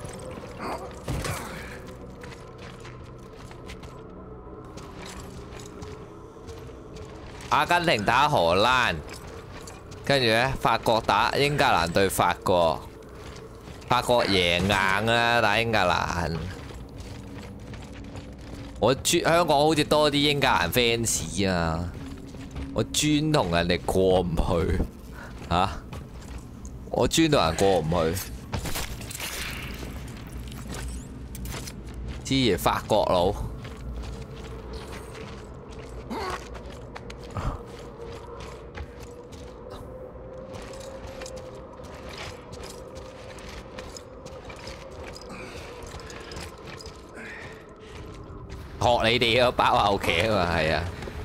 阿根廷打荷蘭，跟住咧法國打英格蘭對法國。法國贏硬啦，打英格蘭。我專香港好似多啲英格蘭 fans 啊，我專同人哋過唔去嚇、啊，我專同人過唔去。之前法國佬。學你哋個包後騎啊嘛，係啊！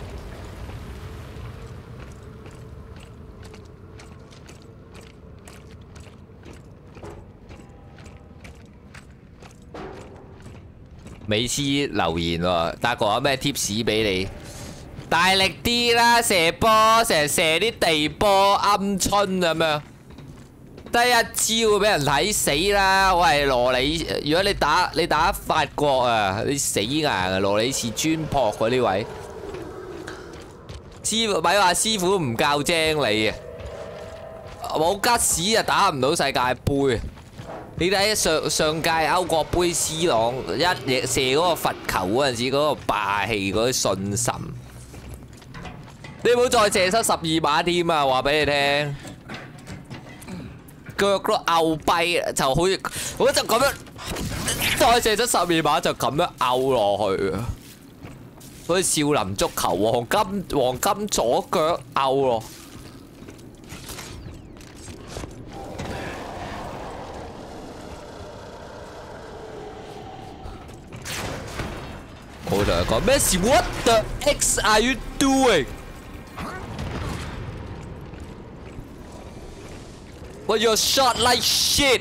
美斯留言喎，達哥有咩 tips 俾你？大力啲啦，射波成日射啲地波鵪鶉咁樣， 得一招俾人睇死啦！喂，羅里，如果你打你打法國啊，你死硬啊！羅里是專撲嗰啲位，師傅咪話師傅唔教精你啊！冇吉士啊，打唔到世界盃。你睇上上屆歐國杯 C 朗一嘢射嗰個罰球嗰陣時，嗰個霸氣嗰啲信心，你唔好再射失十二碼添啊！話俾你聽。 腳都拗跛，就好似我就咁樣，再射咗十二碼就咁樣拗落去啊！好似少林足球黃金黃金左腳拗咯。我就係講咩事 ？What the X are you doing？ But you're shot like shit.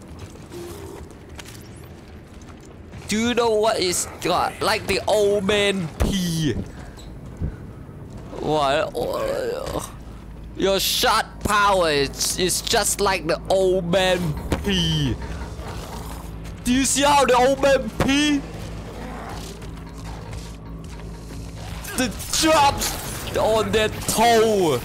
Do you know what is uh, like the old man P? What? Your shot power is, is just like the old man P. Do you see how the old man P? The drops on their toe.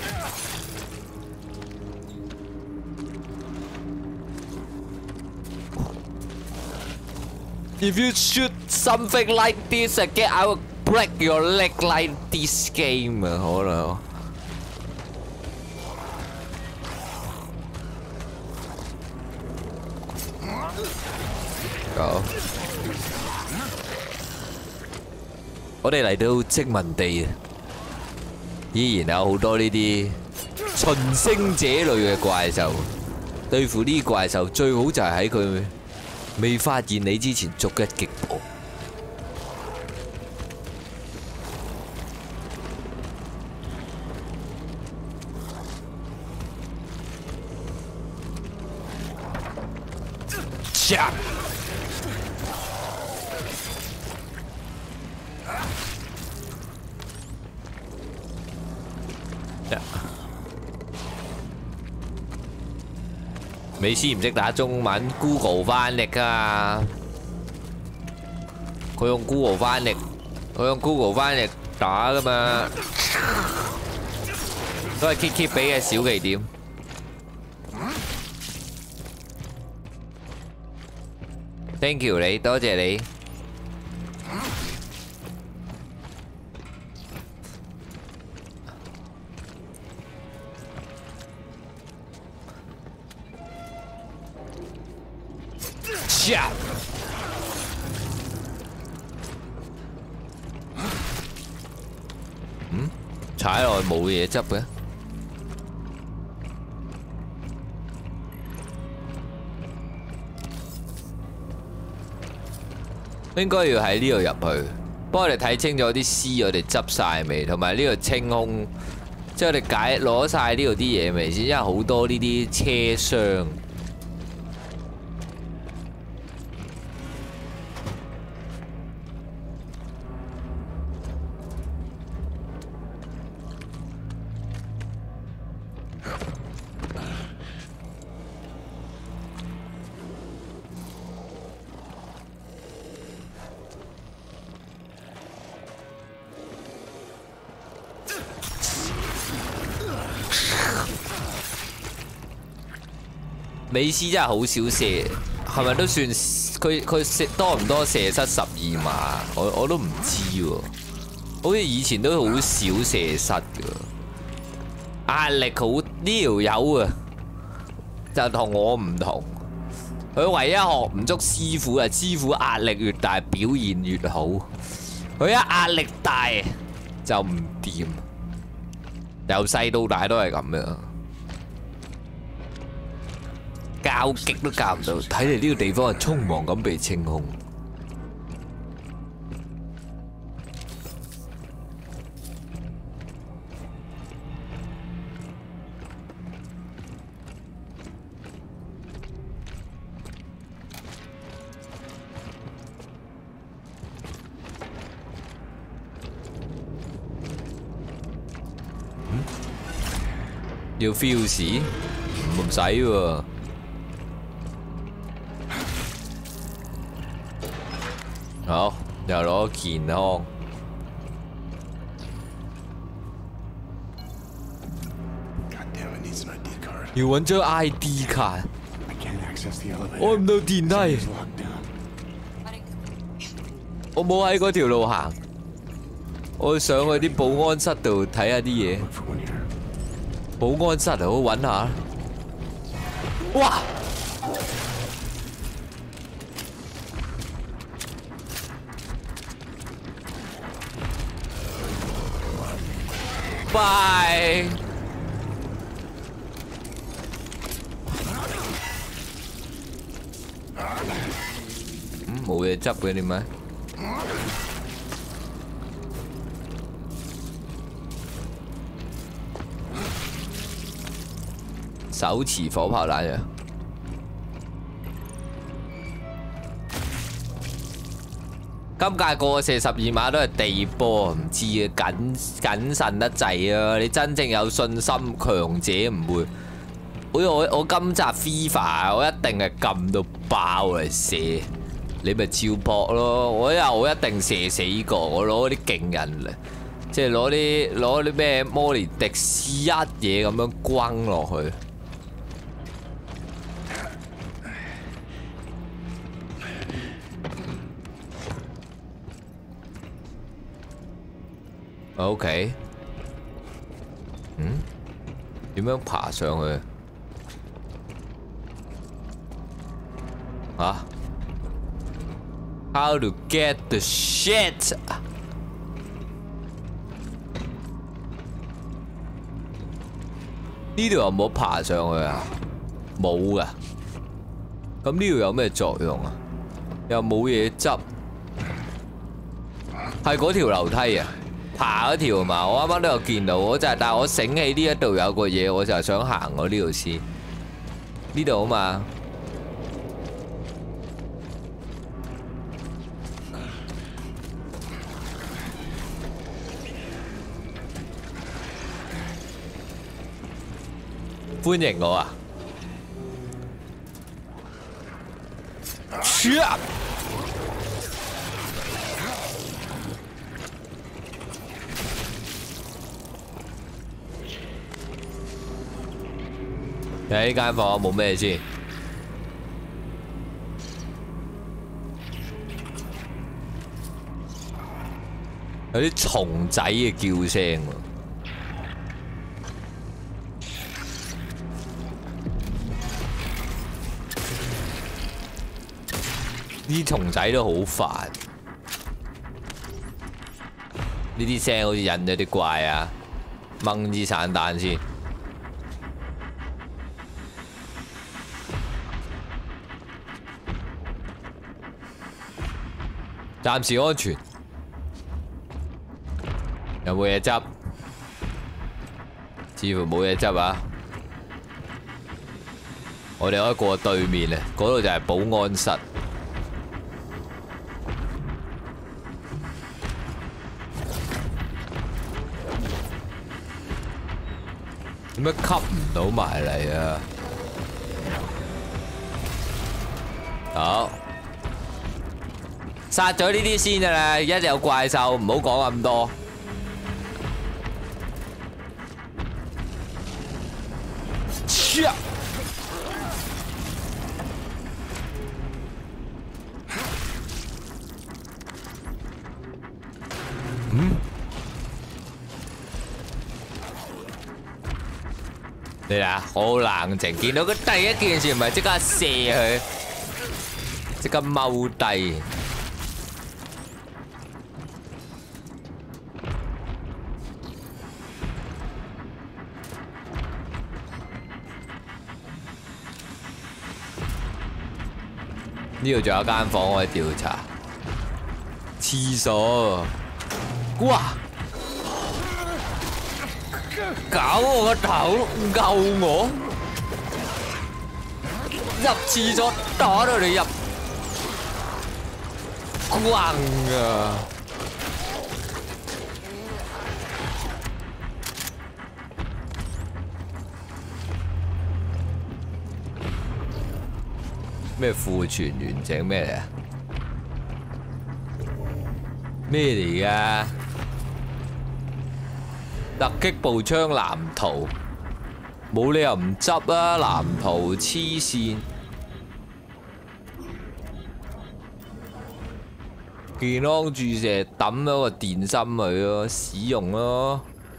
If you shoot something like this again, I will break your leg like this game. Hold on. Go. 我哋嚟到殖民地，依然有好多呢啲群星者類嘅怪獸。對付呢啲怪獸，最好就係喺佢 未發現你之前，逐一擊破。呀！美斯唔識打中文 ，Google 翻譯啊！佢用 Google 翻譯，佢用 Google 翻譯打噶嘛，都係 Kiki 俾嘅小忌點。Thank you 你，多謝你。嗯，踩落去冇嘢執嘅，應該要喺呢度入去。幫我哋睇清楚啲絲，我哋執晒未？同埋呢度清空，即係我哋解攞晒呢度啲嘢未先？因為好多呢啲車廂。 美斯真係好少射，係咪都算佢佢射多唔多射失十二碼？我我都唔知喎，好似以前都好少射失㗎，壓力好呢條友啊，就同我唔同。佢唯一學唔足師傅啊，師傅壓力越大表現越好。佢一壓力大就唔掂，由細到大都係咁樣。 教極都教唔到，睇嚟呢個地方係匆忙咁被清空。嗯？要 feel 時？唔使喎。 好，又攞健康。要揾張 I D 卡。我唔到電梯。我冇喺嗰條路行。我上去啲保安室度睇下啲嘢。保安室好揾下。哇！拜。嗯，冇嘢執嘅點解？手持火炮彈藥。今屆個個射十二碼都係地波，唔知啊，謹謹慎得滯啊！你真正有信心，強者唔會。好似我我今集 FIFA， 我一定係撳到爆嚟射，你咪照搏咯。我因為我一定射死個，我攞啲勁人嚟，即係攞啲攞啲咩摩連迪斯一嘢咁樣轟落去。OK， 嗯，點樣爬上去？啊 ？How to get the shit？ 呢度有冇爬上去啊？冇㗎。咁呢度有咩作用啊？又冇嘢執，係嗰條樓梯啊！爬嗰條嘛，我啱啱都有見到，我就係，但係我醒起呢一度有個嘢，我就係想行我呢條線，呢度啊嘛。歡迎我啊！喺呢間房冇咩先，有啲蟲仔嘅叫聲喎。啲蟲仔都好煩，呢啲聲好似引咗啲怪啊！掹支散彈先。暫時安全，有冇嘢執？似乎冇嘢執啊！我哋可以過對面啊，嗰度就係保安室。點解吸唔到埋嚟啊？好。殺咗呢啲先㗎啦，一有怪獸唔好講咁多。嗯？你睇好冷靜，見到佢第一件事唔係即刻射佢，即刻踎低。呢度仲有間房可以調查，廁所。哇！搞我個頭，救我！入廁所打到你入轟啊！咩庫存完整咩嚟啊？ 咩嚟噶？突擊步槍藍圖，冇理由唔執啊！藍圖黐線，健康注射抌咗個電芯佢咯，使用咯。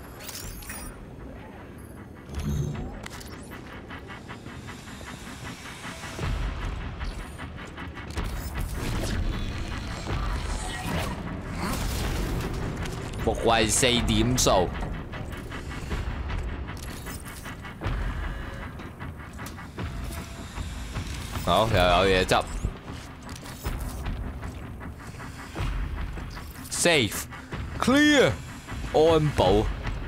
木衛四點數，好又有嘢執 ，safe clear 安保。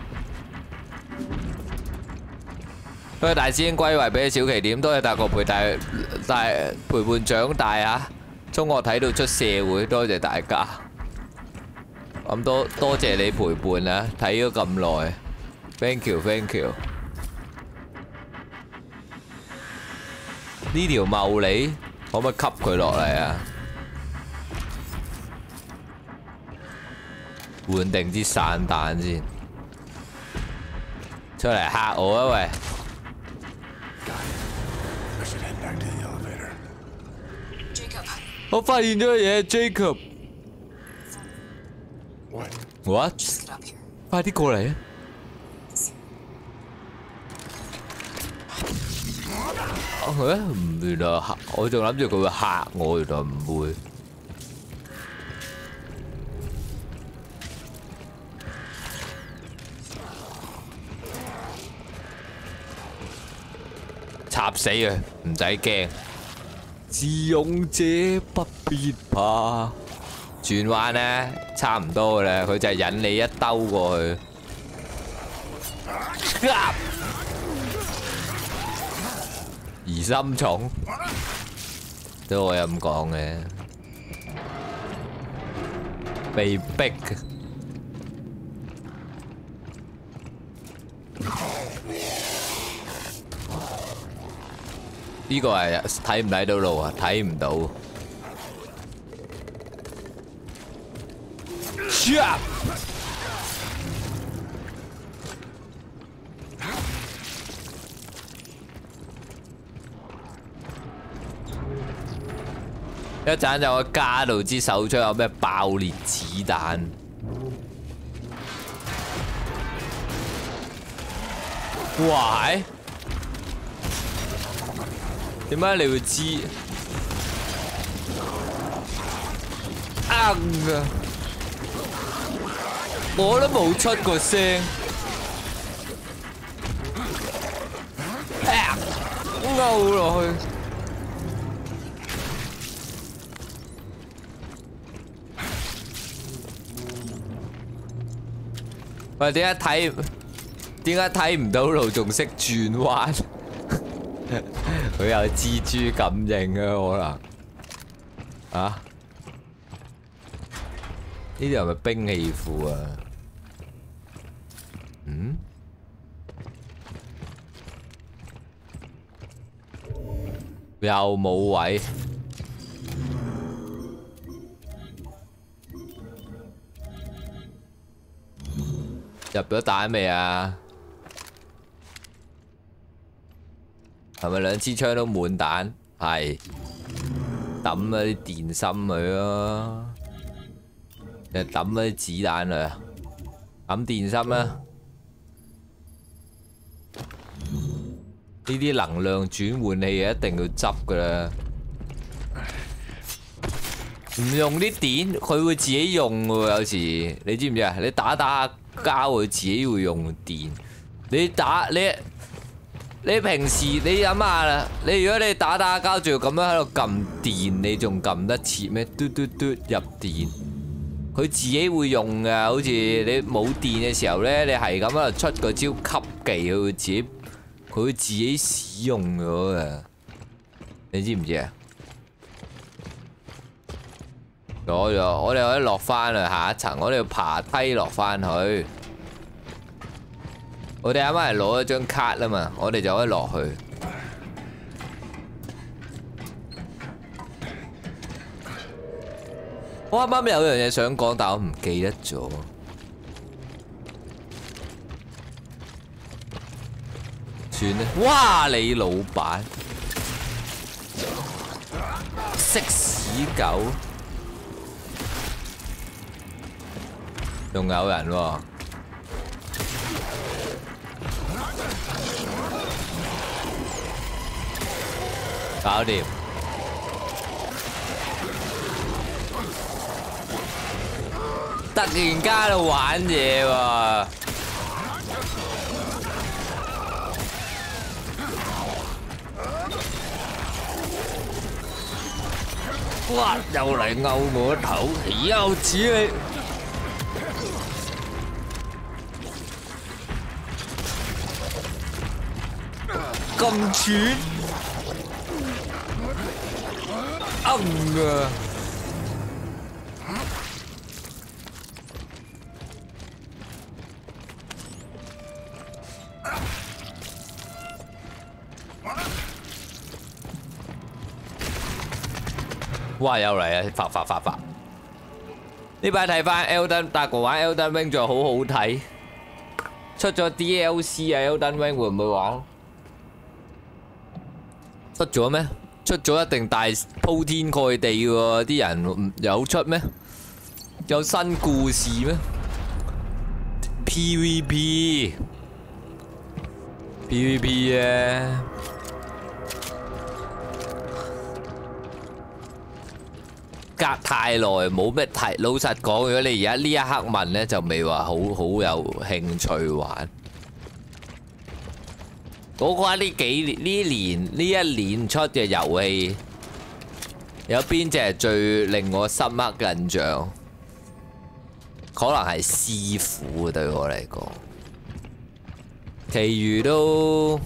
多謝大師兄歸位俾小奇點，多謝大國陪大大陪伴長大啊！中學睇到出社會，多謝大家。咁多多謝你陪伴啊！睇咗咁耐 ，thank you，thank you。呢條茂利可唔可以吸佢落嚟啊？換定支散彈先，出嚟嚇我啊喂！我發現咗嘢 ，Jacob。What？ 快啲過嚟啊！誒，唔原來嚇，我仲諗住佢會嚇我，原來唔會。插死佢，唔使驚。自勇者不必怕。轉彎呢，差唔多嘅啦，佢就係引你一兜過去。疑心重，都我有咁講嘅，被逼嘅。呢個係睇唔睇到路啊？睇唔到。一陣就我加到支手槍有咩爆裂子彈，哇！點解你會知？啊！我都冇出過聲，勾落去。喂，點解睇點解睇唔到路，仲識轉彎？佢有蜘蛛感應啊，可能啊？呢啲係咪兵器庫啊？嗯？又冇位，入咗彈未啊？係咪兩支槍都滿彈？係，抌咗啲電芯佢咯，定係抌咗啲子彈佢啊？抌電芯啦！呢啲能量轉換器一定要執噶啦，唔用啲電佢會自己用喎。有時你知唔知啊？你打打下交佢自己會用電。你打你你平時你諗下啦，你如果你打打下交仲要咁樣喺度撳電，你仲撳得切咩？嘟嘟嘟入電，佢自己會用噶。好似你冇電嘅時候咧，你係咁喺度出個招吸技，佢會自己。佢會自己使用咗嘅，你知唔知啊？攞咗，我哋可以落翻去下一層，我哋要爬梯落翻去。我哋啱啱係攞咗張卡啦嘛，我哋就可以落去。 我啱啱有樣嘢想講，但我唔記得咗。算啦，哇！你老闆食屎狗，仲有人喎。 搞掂！突然間喺度玩嘢喎，哇！又嚟勾我頭，幼稚你！咁串！ 暗啊！哇！又嚟啊！發發發發！呢排睇翻 Elden， 大個玩 Elden Ring 仲好好睇。出咗 D L C 啊 ，Elden Ring 會唔會玩？出咗咩？ 出咗一定大鋪天蓋地喎，啲人有出咩？有新故事咩 ？P V P，P V P 啊！隔太耐冇咩睇，老實講，如果你而家呢一刻問咧，就未話好好有興趣玩。 我覺得呢幾年呢年呢一年出嘅遊戲，有邊隻係最令我深刻印象？可能係師傅對我嚟講，其餘都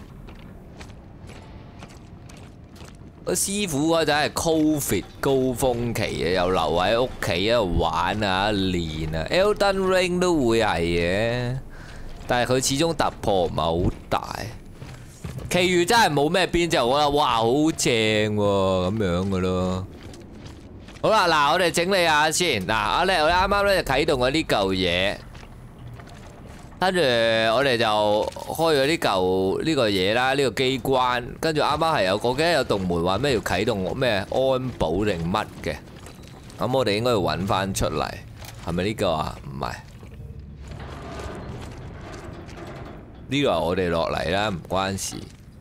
個師傅嗰陣係 Covid 高峰期嘅，又留喺屋企喺度玩啊練啊 ，Elden Ring 都會係嘅，但係佢始終突破唔係好大。 其餘真係冇咩邊隻，我覺得哇好正喎咁樣嘅咯。好啦，嗱我哋整理下先。嗱阿叻，我哋啱啱咧就啟動咗呢嚿嘢，跟住我哋就開咗呢嚿呢個嘢啦，呢個機關。跟住啱啱係有個嘅有棟門話咩要啟動咩安保定乜嘅，咁我哋應該要揾翻出嚟，係咪呢個啊？唔係，呢個係我哋落嚟啦，唔關事。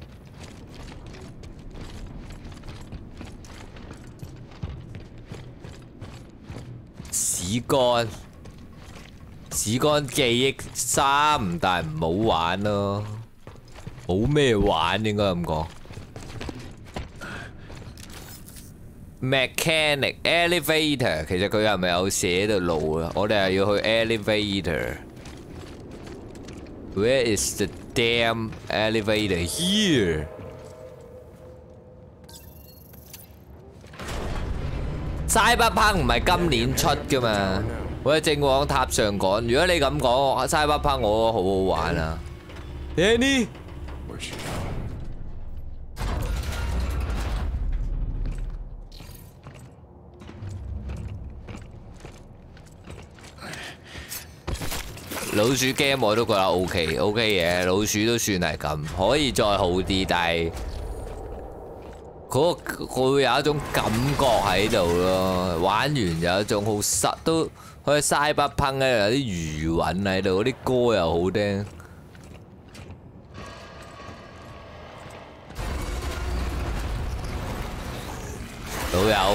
屎乾，屎乾記憶三，但係唔好玩咯，冇咩玩應該咁講。Mechanic elevator 其實佢係咪有寫到路啊？我哋係要去 elevator。Where is the damn elevator here？ Cyberpunk 唔係今年出噶嘛？我喺正往塔上趕。如果你咁講 ，Cyberpunk 我覺得好好玩啊 ，Danny。老鼠 game 我都覺得 OK，OK 嘅，老鼠都算係咁，可以再好啲，但係。 嗰個佢會有一種感覺喺度咯，玩完有一種好實都可以Cyberpunk咧，有啲餘韻喺度，嗰啲歌又好聽。老友，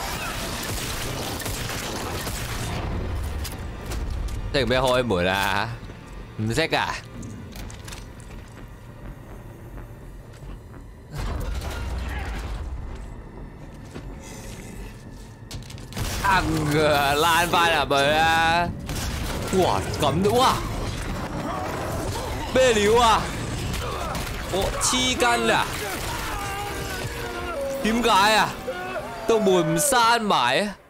識唔識開門啊？唔識啊？ 硬啊，躝翻入去啊！哇，咁都哇，咩料啊？我黐筋啊！點解啊？道門唔閂埋啊！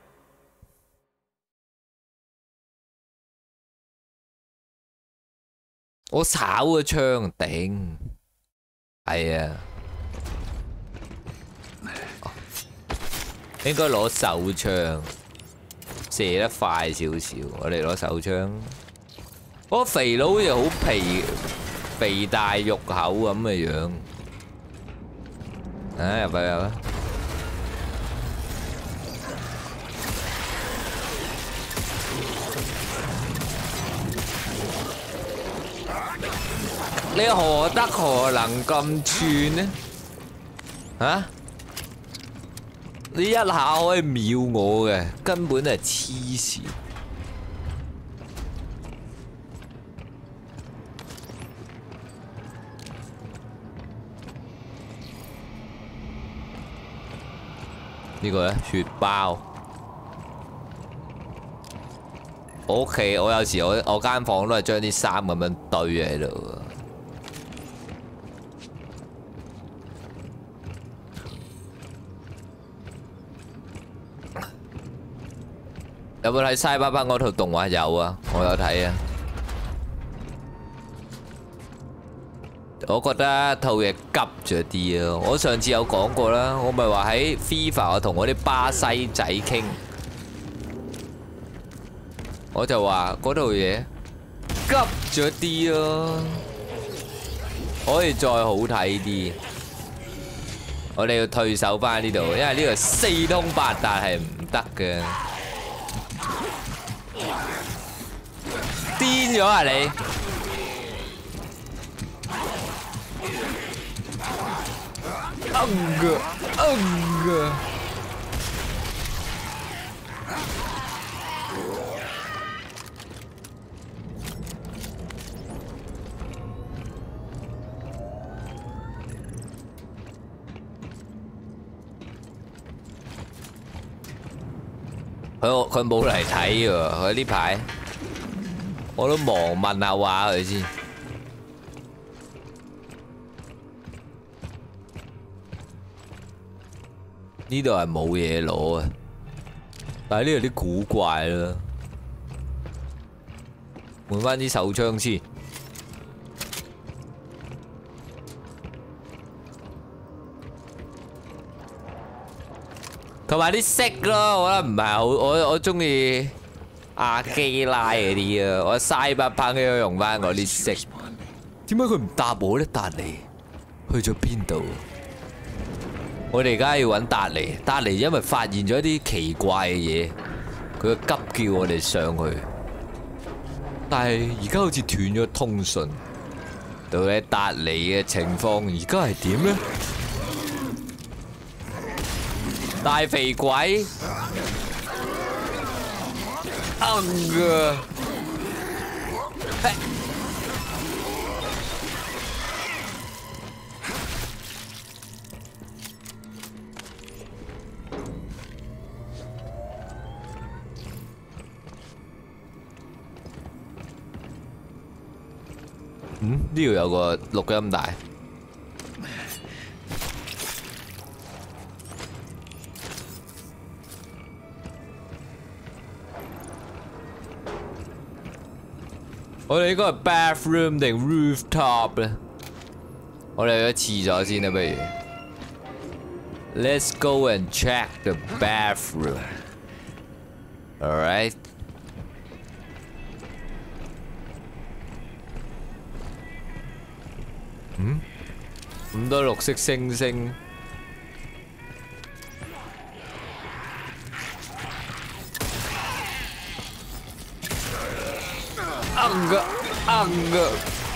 我炒個槍頂，係啊。 應該攞手槍。 射得快少少。我哋攞手槍。嗰個肥佬好似好皮肥大肉口咁嘅樣。啊，入去入去。你何德何能咁串呢？啊！你一下可以秒我嘅，根本係黐線。呢個咧雪包，我屋企我有時我我間房都係將啲衫咁樣堆喺度。有冇睇《西巴班》嗰套動畫？有啊，我有睇啊。我覺得套嘢急咗啲啊！我上次有講過啦，我咪話喺 FIFA 我同我啲巴西仔傾，我就話嗰套嘢急咗啲咯，可以再好睇啲。我哋要退守翻呢度，因為呢度四通八達係唔得嘅。癲咗啊你！嗯個嗯個，佢佢冇嚟睇喎，佢呢排我都忙問下話佢先。呢度係冇嘢攞啊，但係呢度啲古怪啦，換翻啲手槍先。同埋啲色咯，我覺得唔係好，我我中意阿基拉嗰啲啊，我西北棒都要用翻嗰啲色。點解佢唔答我咧？達尼去咗邊度？我哋而家要揾達尼，達尼因為發現咗一啲奇怪嘅嘢，佢急叫我哋上去，但係而家好似斷咗通訊。到底達尼嘅情況而家係點呢？大肥鬼，硬㗎，嗯，呢度有個錄音帶。我哋應該係 bathroom 定 rooftop 咧？我哋去廁所先啦，不如。Let's go and check the bathroom. Alright. 嗯？咁多綠色星星。硬嘅，硬嘅。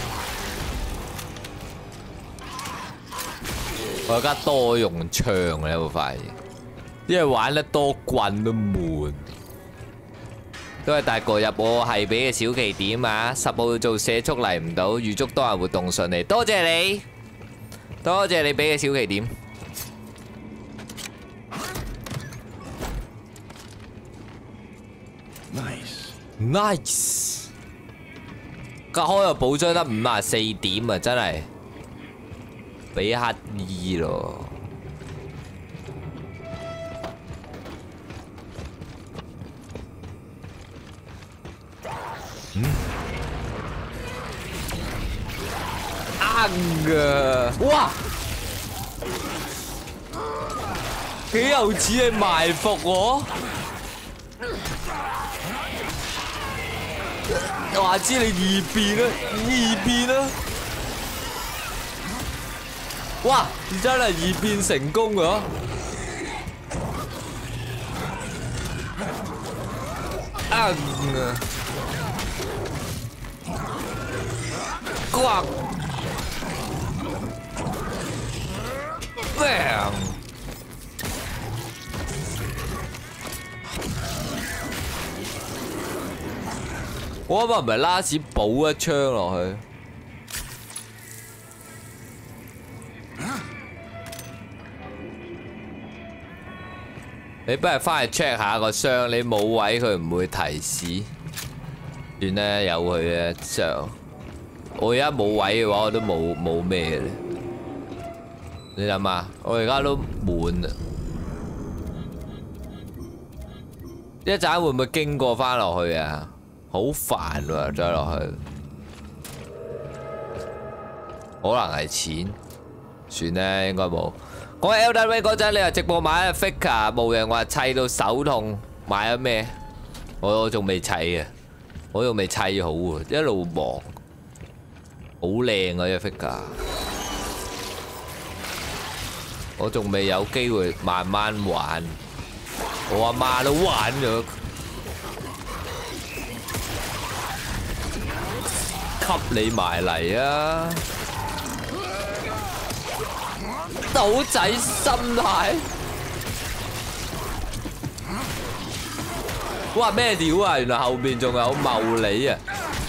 我而家多用槍，你有冇發現？因為玩得多棍都悶。都係大個入我係俾嘅小奇點啊！十號做社畜嚟唔到，預祝當日活動順利。多謝你，多謝你俾嘅小奇點。Nice， nice。隔開個寶箱得五十四點啊！真係俾乞兒咯。嗯，硬㗎！哇，幾有似係埋伏我。 話知你二變啊，二變啊！哇！你真係二變成功啊！啊！哇 ！bang！ 我啱啱唔係拉屎補一槍落去。你不如翻去 check 下個箱，你冇位佢唔會提示。算啦，由佢啊箱。我而家冇位嘅話，我都冇冇咩嘅。你諗下，我而家都滿啦。一陣會唔會經過翻落去啊？好煩喎，再落去。可能係錢，算啦，應該冇。講起 Elden Ring 嗰陣，你話直播買 figure， 冇人話砌到手痛，買咗咩？我我仲未砌啊，我仲未砌好啊，一路忙。好靚啊隻 figure， 我仲未有機會慢慢玩。我阿媽都玩咗，吸你埋嚟啊！賭仔心態，哇咩料啊！原來後面仲有茂利啊！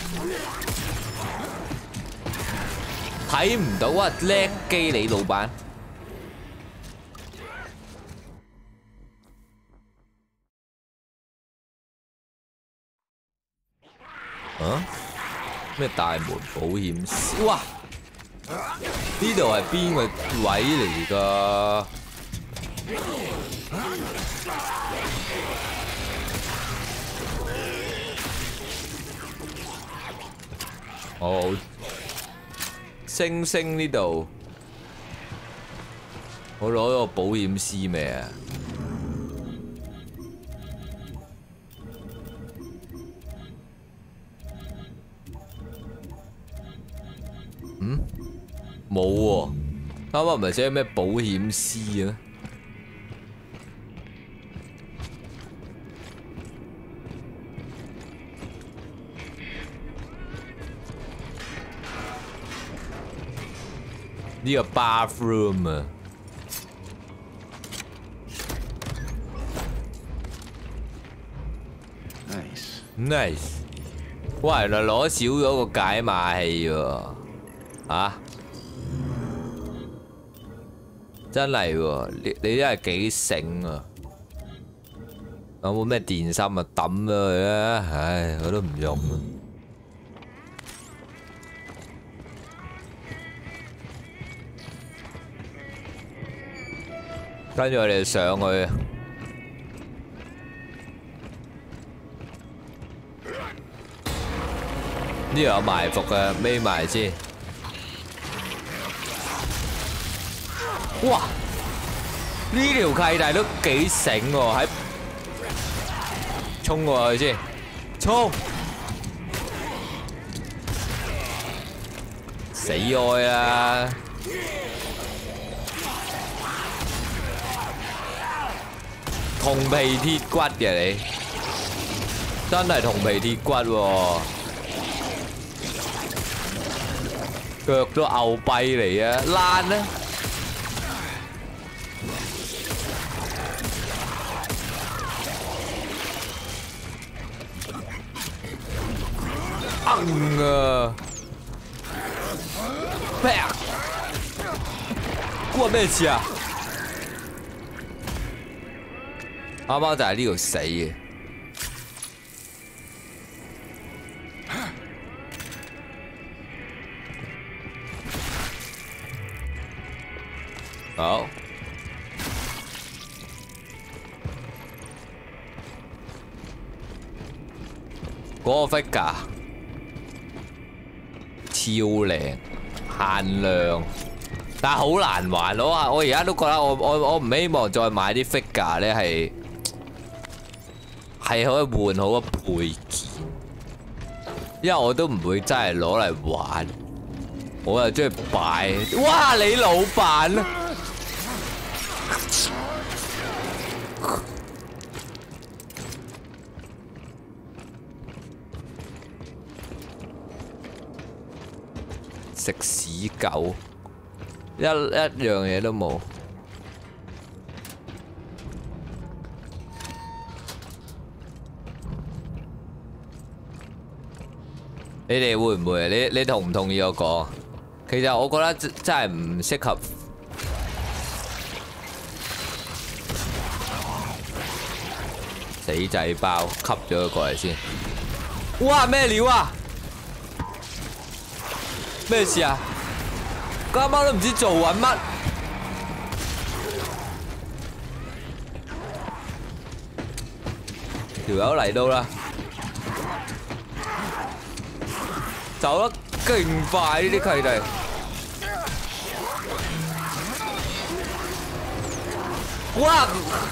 睇唔到啊！叻機你老闆。啊？咩大門保險絲？哇！呢度係邊個位嚟㗎？哦，星星呢度，我攞咗個保險絲未啊？嗯？冇喎，啱啱唔係寫咩保險絲啊？呢個 bathroom 啊 ，nice，nice， 哇！原來攞少咗個解碼器喎，啊！真係喎，你你真係幾醒啊！有冇咩電芯啊？抌咗佢啊！唉，我都唔用啊。跟住我哋上去，呢度有埋伏嘅，匿埋先。哇！呢條契弟都幾醒喎，喺衝過去先，衝！死開啦！銅皮鐵骨嘅你，真係銅皮鐵骨喎，腳都牛跛嚟啊！爛啊！硬啊！咩啊？關咩事啊？啱啱就喺呢度死嘅。好。嗰個 figure 超靚，限量，但係好難玩。我話我而家都覺得我我我唔希望再買啲 figure 咧係。係係可以換好個配件，因為我都唔會真係攞嚟玩，我又中意擺。哇！你老闆啊！食屎狗，一一樣嘢都冇。你哋會唔會？你你同唔同意我講？其實我覺得真真係唔適合。死仔包吸咗佢過嚟先。哇！咩料啊？咩事啊？啱啱都唔知做緊乜。條友嚟到啦，走得勁快呢啲契弟。哇！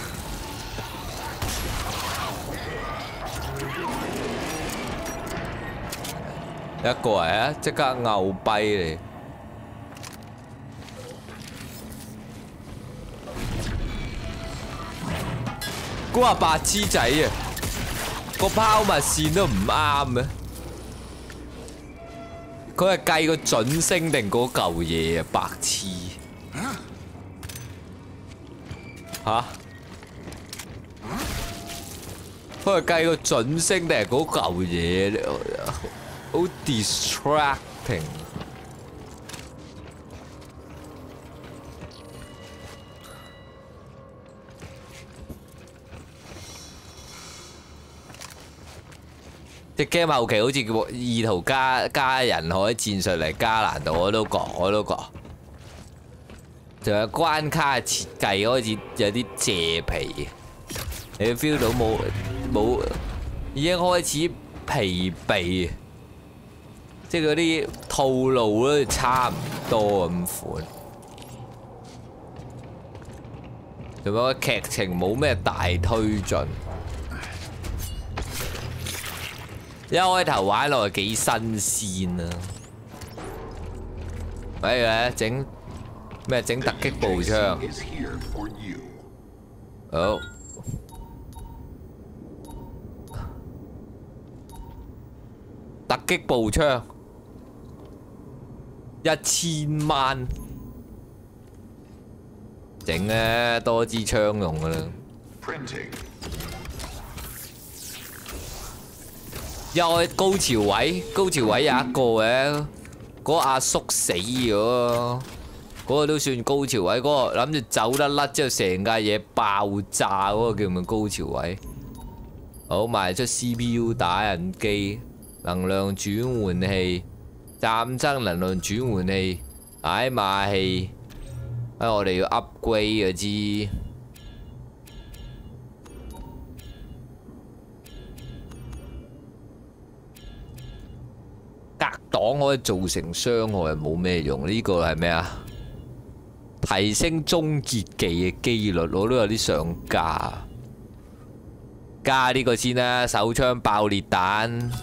一個嚟啊！即刻牛逼嚟！嗰個白痴仔啊！個拋物線都唔啱嘅。佢係計個準星定嗰嚿嘢啊！白痴！吓？佢係計個準星定係嗰嚿嘢？好 distracting。隻 game 後期好似叫意圖加加人海戰術嚟加難度，我都覺我都覺。仲有關卡嘅設計開始有啲借皮，你 feel 到冇冇已經開始疲憊。即係嗰啲套路都差唔多咁款，仲有個劇情冇咩大推進。一開頭玩落去幾新鮮啊！例如咧整咩整突擊步槍，好突擊步槍。一千萬整啊，多支槍用噶啦。又係高潮位，高潮位有一個嘅，嗰個阿叔死咗，嗰個都算高潮位。嗰個諗住走得甩之後，成架嘢爆炸嗰個叫唔叫高潮位？好，賣出 C P U 打印機、能量轉換器。戰爭能量轉換器、矮馬器，啊！我哋要 upgrade 嗰支格擋可以造成傷害，冇咩用。呢個係咩啊？提升終結技嘅機率，我都有啲想加，加呢個先啦。手槍爆裂彈。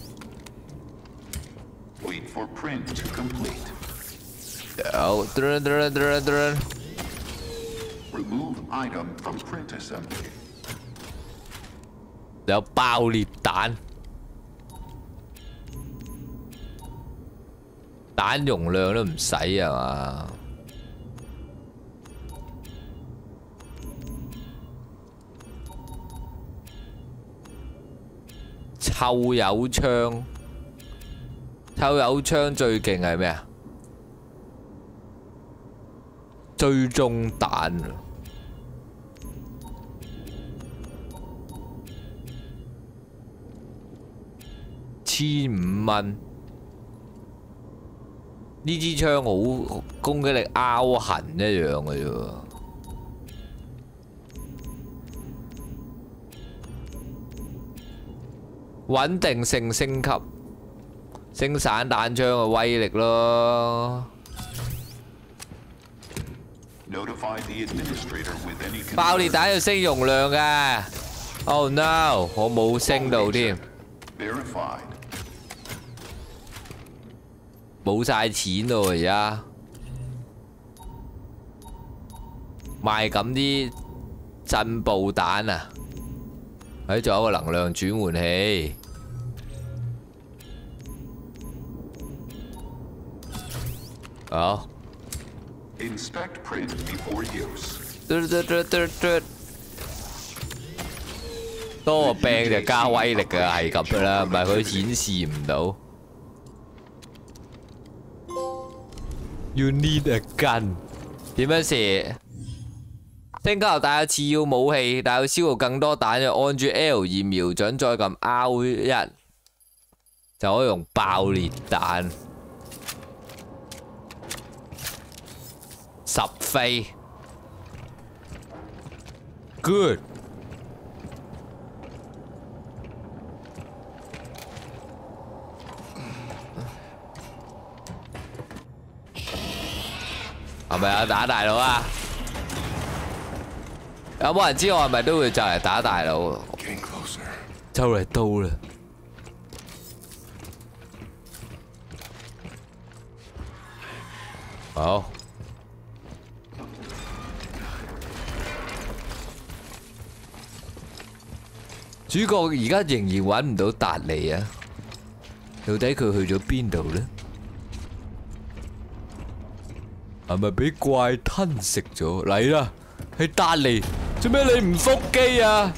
Wait for print to complete. 有，噔噔噔噔。 Remove item from print assembly. 有爆裂彈，彈容量都唔使啊嘛。臭油槍。臭油槍最勁係咩啊？追蹤彈，千五蚊。呢支槍好攻擊力拗痕一樣嘅啫。穩定性升級。升散彈槍嘅威力咯，爆裂彈要升容量㗎， Oh no！ 我冇升到添， Verified. 冇晒錢咯而家，賣咁啲震爆彈啊！喺仲有個能量轉換器。好。 Inspect print before use. 嘟嘟嘟嘟嘟。多個病就加威力㗎，係咁㗎啦，唔係佢顯示唔到。You need a gun。點樣射？升級後帶有次要武器，但要消耗更多彈，就按住 L 二瞄準，再撳 R 一，就可以用爆裂彈。十飛。Good。係咪啊？打大佬啊！有冇人知我係咪都會就嚟打大佬？就嚟到啦！好。主角而家仍然揾唔到達利啊！到底佢去咗邊度呢？係咪俾怪吞食咗？嚟啦，係達利，做咩你唔復機啊？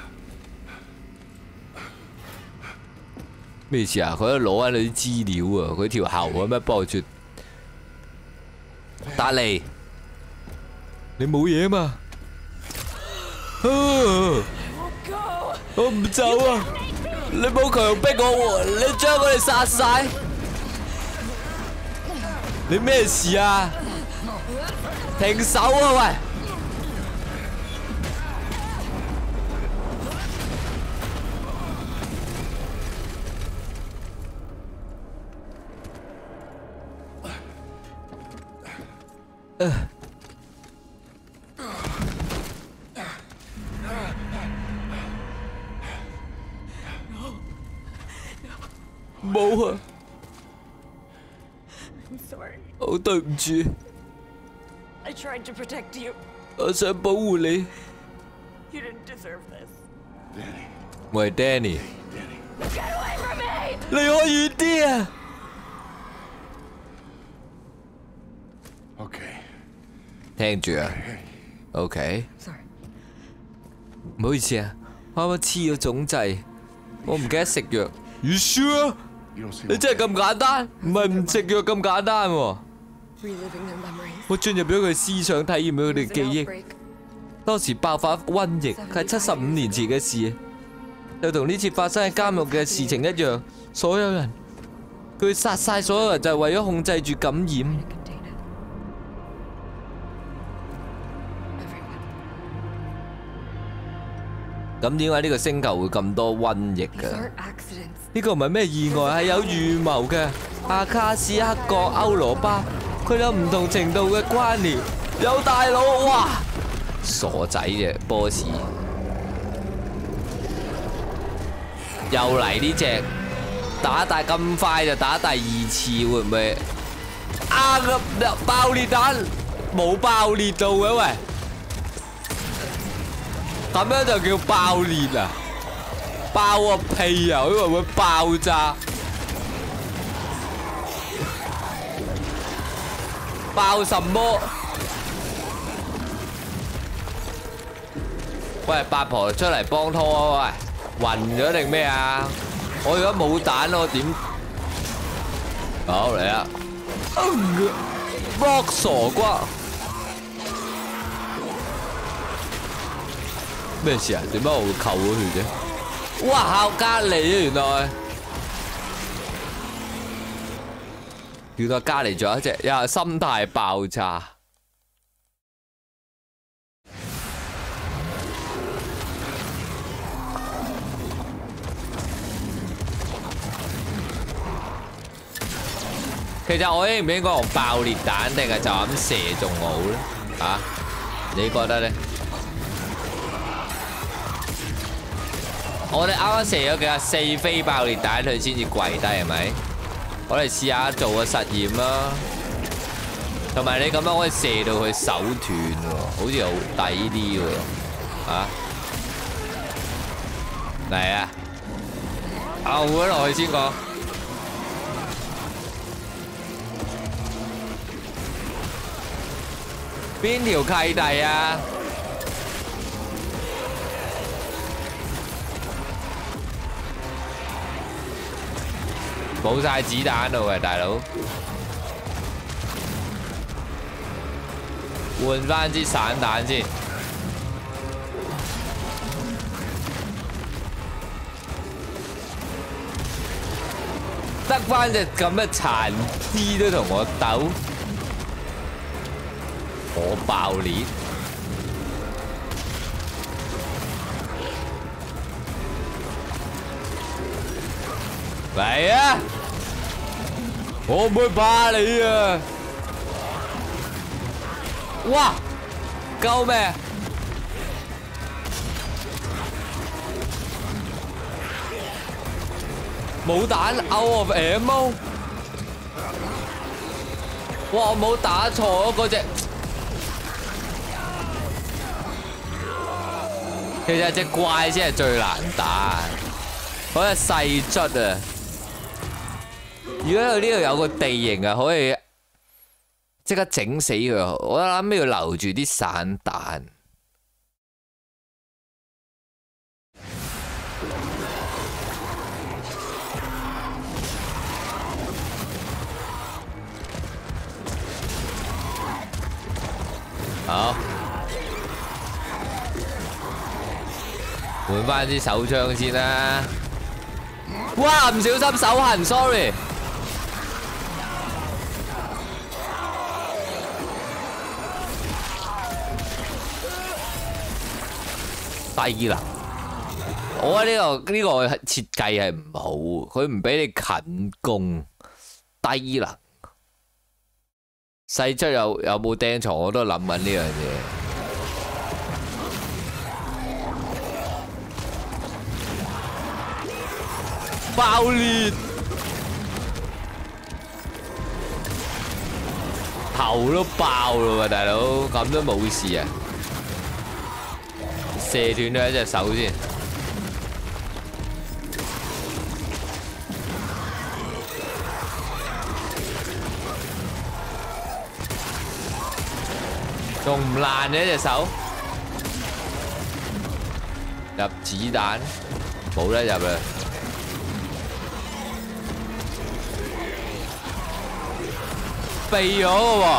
咩事啊？佢喺度攞緊你啲資料啊！佢條喉咁樣幫住達利，你冇嘢嘛？啊！我唔走啊！你冇強逼我喎，你將我哋殺晒！你咩事啊？停手啊喂！冇啊！好對唔住。 I tried to protect you. 我想保護你。 You didn't deserve this. 我係 Danny。 Get away from me! 你可以啲啊 Okay. 聽住啊 ，OK。 Sorry. 唔好意思啊，啱啱黐咗種劑，我唔記得食藥。You sure？ You don't see 你真係咁簡單？唔係唔食藥咁簡單喎。 Reliving their memories. 我進入咗佢思想，體驗咗佢哋 There's 記 an 憶。 outbreak. 當時爆發瘟疫，係七十五年前嘅事，就同呢次發生喺監獄嘅事情一樣。所有人，佢殺晒所有人，就係為咗控制住感染。 Contain it. Everyone. 咁點解呢個星球會咁多瘟疫 These 㗎？ aren't accidents. 呢個唔係咩意外，係有預謀嘅。阿卡斯克角歐羅巴，佢有唔同程度嘅關聯。有大佬，哇！傻仔嘅 boss， 又嚟呢隻打大咁快就打第二次，會唔會啊？爆裂彈冇爆裂到嘅喂，咁樣就叫爆裂啊！爆個屁啊！因為會爆炸，爆什麼？喂，八婆出嚟幫拖啊！喂，暈咗定咩啊？我而家冇彈咯，我點？好嚟啦 ！Rock 傻瓜！咩事啊？點解我會扣咗血嘅？哇！靠隔離啊，原來原來隔離仲有一隻，又係心態爆炸。其實我應唔應該用爆裂彈，定係就咁射中我咧？啊？你覺得咧？ 我哋啱啱射咗幾下四飛爆裂彈，佢先至跪低係咪？我哋試下做個實驗啦。同埋你咁樣可以射到佢手斷喎，好似好抵啲喎。啊！嚟啊！拗咗落去先講。邊條契弟啊？冇晒子彈咯喂，大佬！換翻支散彈先。得翻隻咁嘅殘肢都同我鬥，我爆裂！嚟啊！我唔會怕你啊！哇！救命！冇彈 out of ammo！ 哇！我冇打錯嗰隻，其實隻怪先係最難打，嗰隻細卒啊！如果佢呢度有個地形啊，可以即刻整死佢。我諗要留住啲散彈。好，換翻支手槍先啦。哇！唔小心手痕 ，sorry。低能，我覺得呢個呢個設計係唔好，佢唔俾你近攻，低能。細卒有有冇釘床？我都諗緊呢樣嘢。爆裂，頭都爆咯喎，大佬咁都冇事啊！射斷咗一隻手先。仲唔爛嘅一隻手？入子彈，冇得入啦。避咗喎！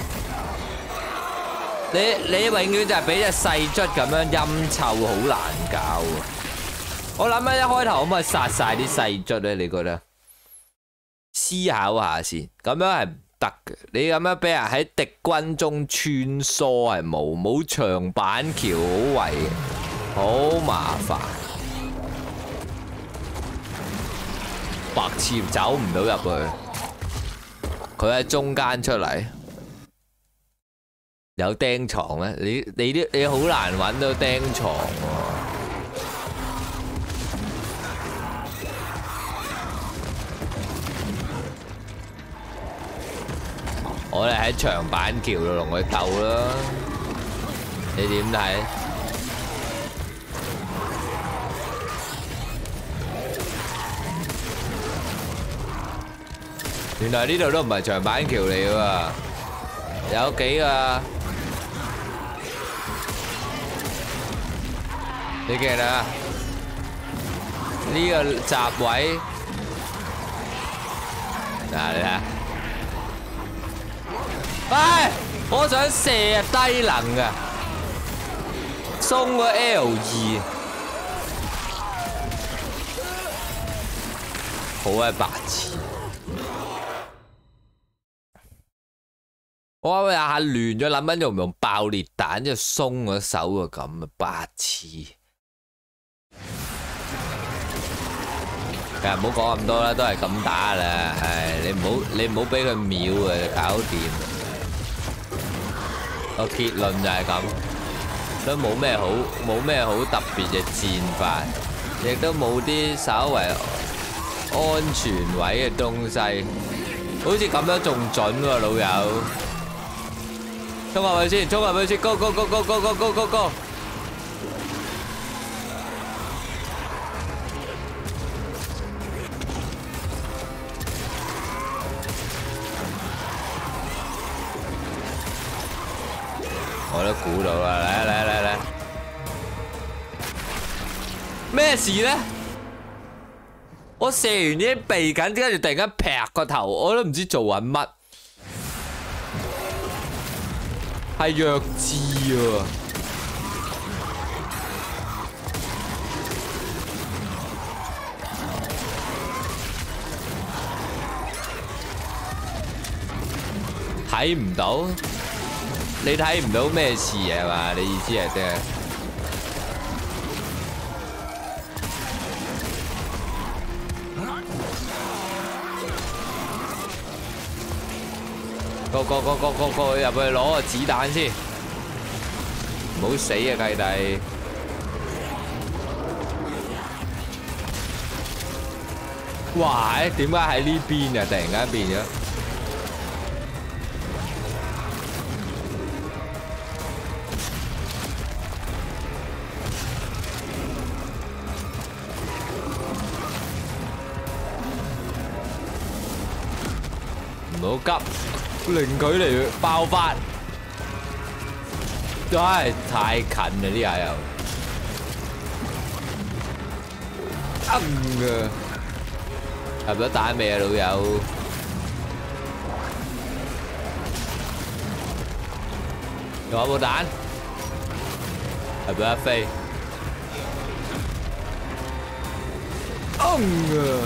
你你永遠就係俾隻細卒咁樣陰臭，好難搞啊！我諗緊一開頭可唔可以殺晒啲細卒咧？你覺得？思考下先，咁樣係唔得嘅。你咁樣俾人喺敵軍中穿梭係冇冇長板橋好圍，好麻煩。白痴走唔到入去，佢喺中間出嚟。有釘床咩？你你啲你好難揾到釘床喎。我哋喺長板橋度同佢鬥啦，你點睇？原來呢度都唔係長板橋嚟喎，有幾個。你記啦，呢個閘位，嗱你睇，唉，我想射低能㗎，送個 L 二，好鬼白痴。我有下亂咗，諗緊用唔用爆裂彈，即係鬆咗手啊咁啊，白痴！其實唔好講咁多啦，都係咁打啦，唉，你唔好你唔好俾佢秒啊，就搞掂。個結論就係咁，都冇咩好冇咩好特別嘅戰法。 亦都冇啲稍為安全位嘅東西，好似咁樣仲準喎，老友。衝入去先，衝入去先 ，go go go go go go go go go！ 我都估到啦，嚟嚟嚟嚟！咩事咧？我射完已經避緊，跟住突然間劈個頭，我都唔知做緊乜。係弱智喎！睇唔到？你睇唔到咩事係嘛？你意思係即係？ 個個個個個個入去攞個子彈先，唔好死啊契弟！哇！點解喺呢邊啊？突然間變咗，唔好急。 零距離爆發，真係太近啦！呢下又啱嘅，入咗彈未啊，老友？仲有冇彈？入咗一飛，啱嘅。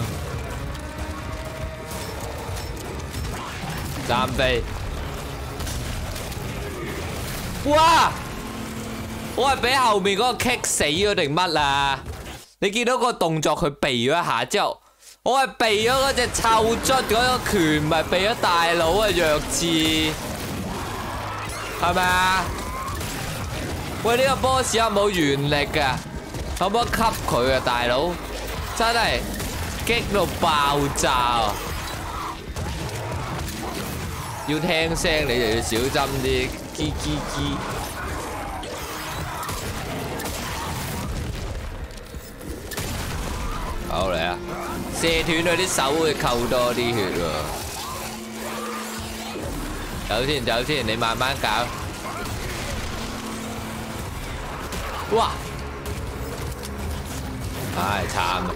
三飛，哇！我係俾後面嗰個 kick 死咗定乜啊？你見到個動作佢避咗一下之後，我係避咗嗰隻臭卒嗰個拳，唔係避咗大佬啊弱智，係咪啊？喂，呢個 boss 有冇原力㗎？可唔可以吸佢啊，大佬？真係激到爆炸啊！ 要聽聲，你就要小心啲，吱吱吱。好嚟啊！射斷佢啲手會扣多啲血喎。走先，走先，你慢慢搞。哇！唉，慘啊！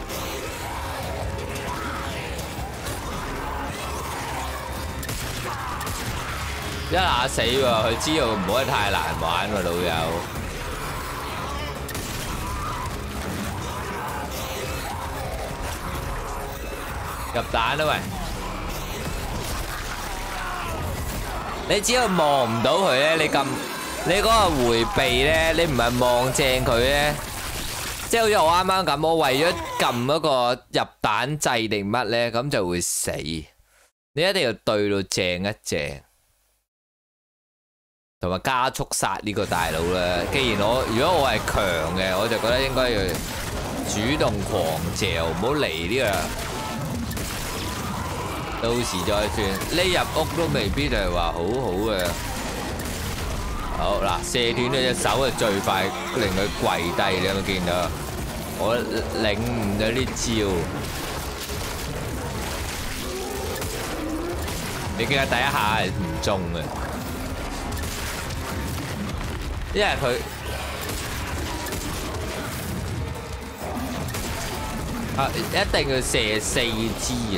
一下死喎，佢知道唔可以太難玩喎，老友。入彈啊喂！你只要望唔到佢咧，你咁你嗰個迴避咧，你唔係望正佢咧，即係好似我啱啱咁，我為咗撳嗰個入彈掣定乜咧，咁就會死。你一定要對到正一正。 同埋加速殺呢個大佬啦！既然我如果我係強嘅，我就覺得應該要主動狂嚼，唔好嚟呢個，到時再算。匿入屋都未必係話好好嘅。好嗱，射斷佢隻手係最快令佢跪低，你有冇見到？我領悟咗呢招。你見下第一下係唔中嘅。 因為佢啊，一定要射四支啊！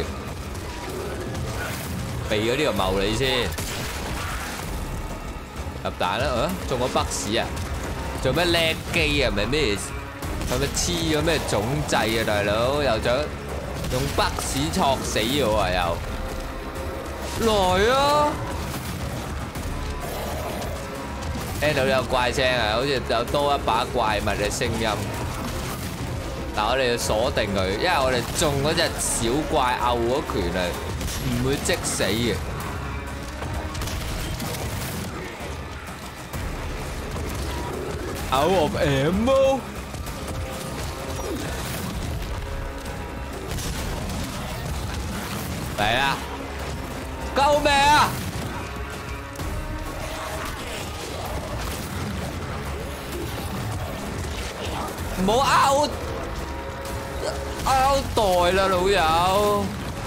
避咗呢個茂利先，入彈啦！啊，中咗北市啊！做咩叻機啊？咪咩？係咪黐咗咩總掣啊，大佬？又想用北市戳死我啊！又來啊！ 聽到有怪聲啊，好似有多一把怪物嘅聲音。但我哋要鎖定佢，因為我哋中嗰隻小怪拗嗰拳係唔會即死嘅。Out of ammo。 嚟啦！救命啊！唔好拗拗袋啦，老友。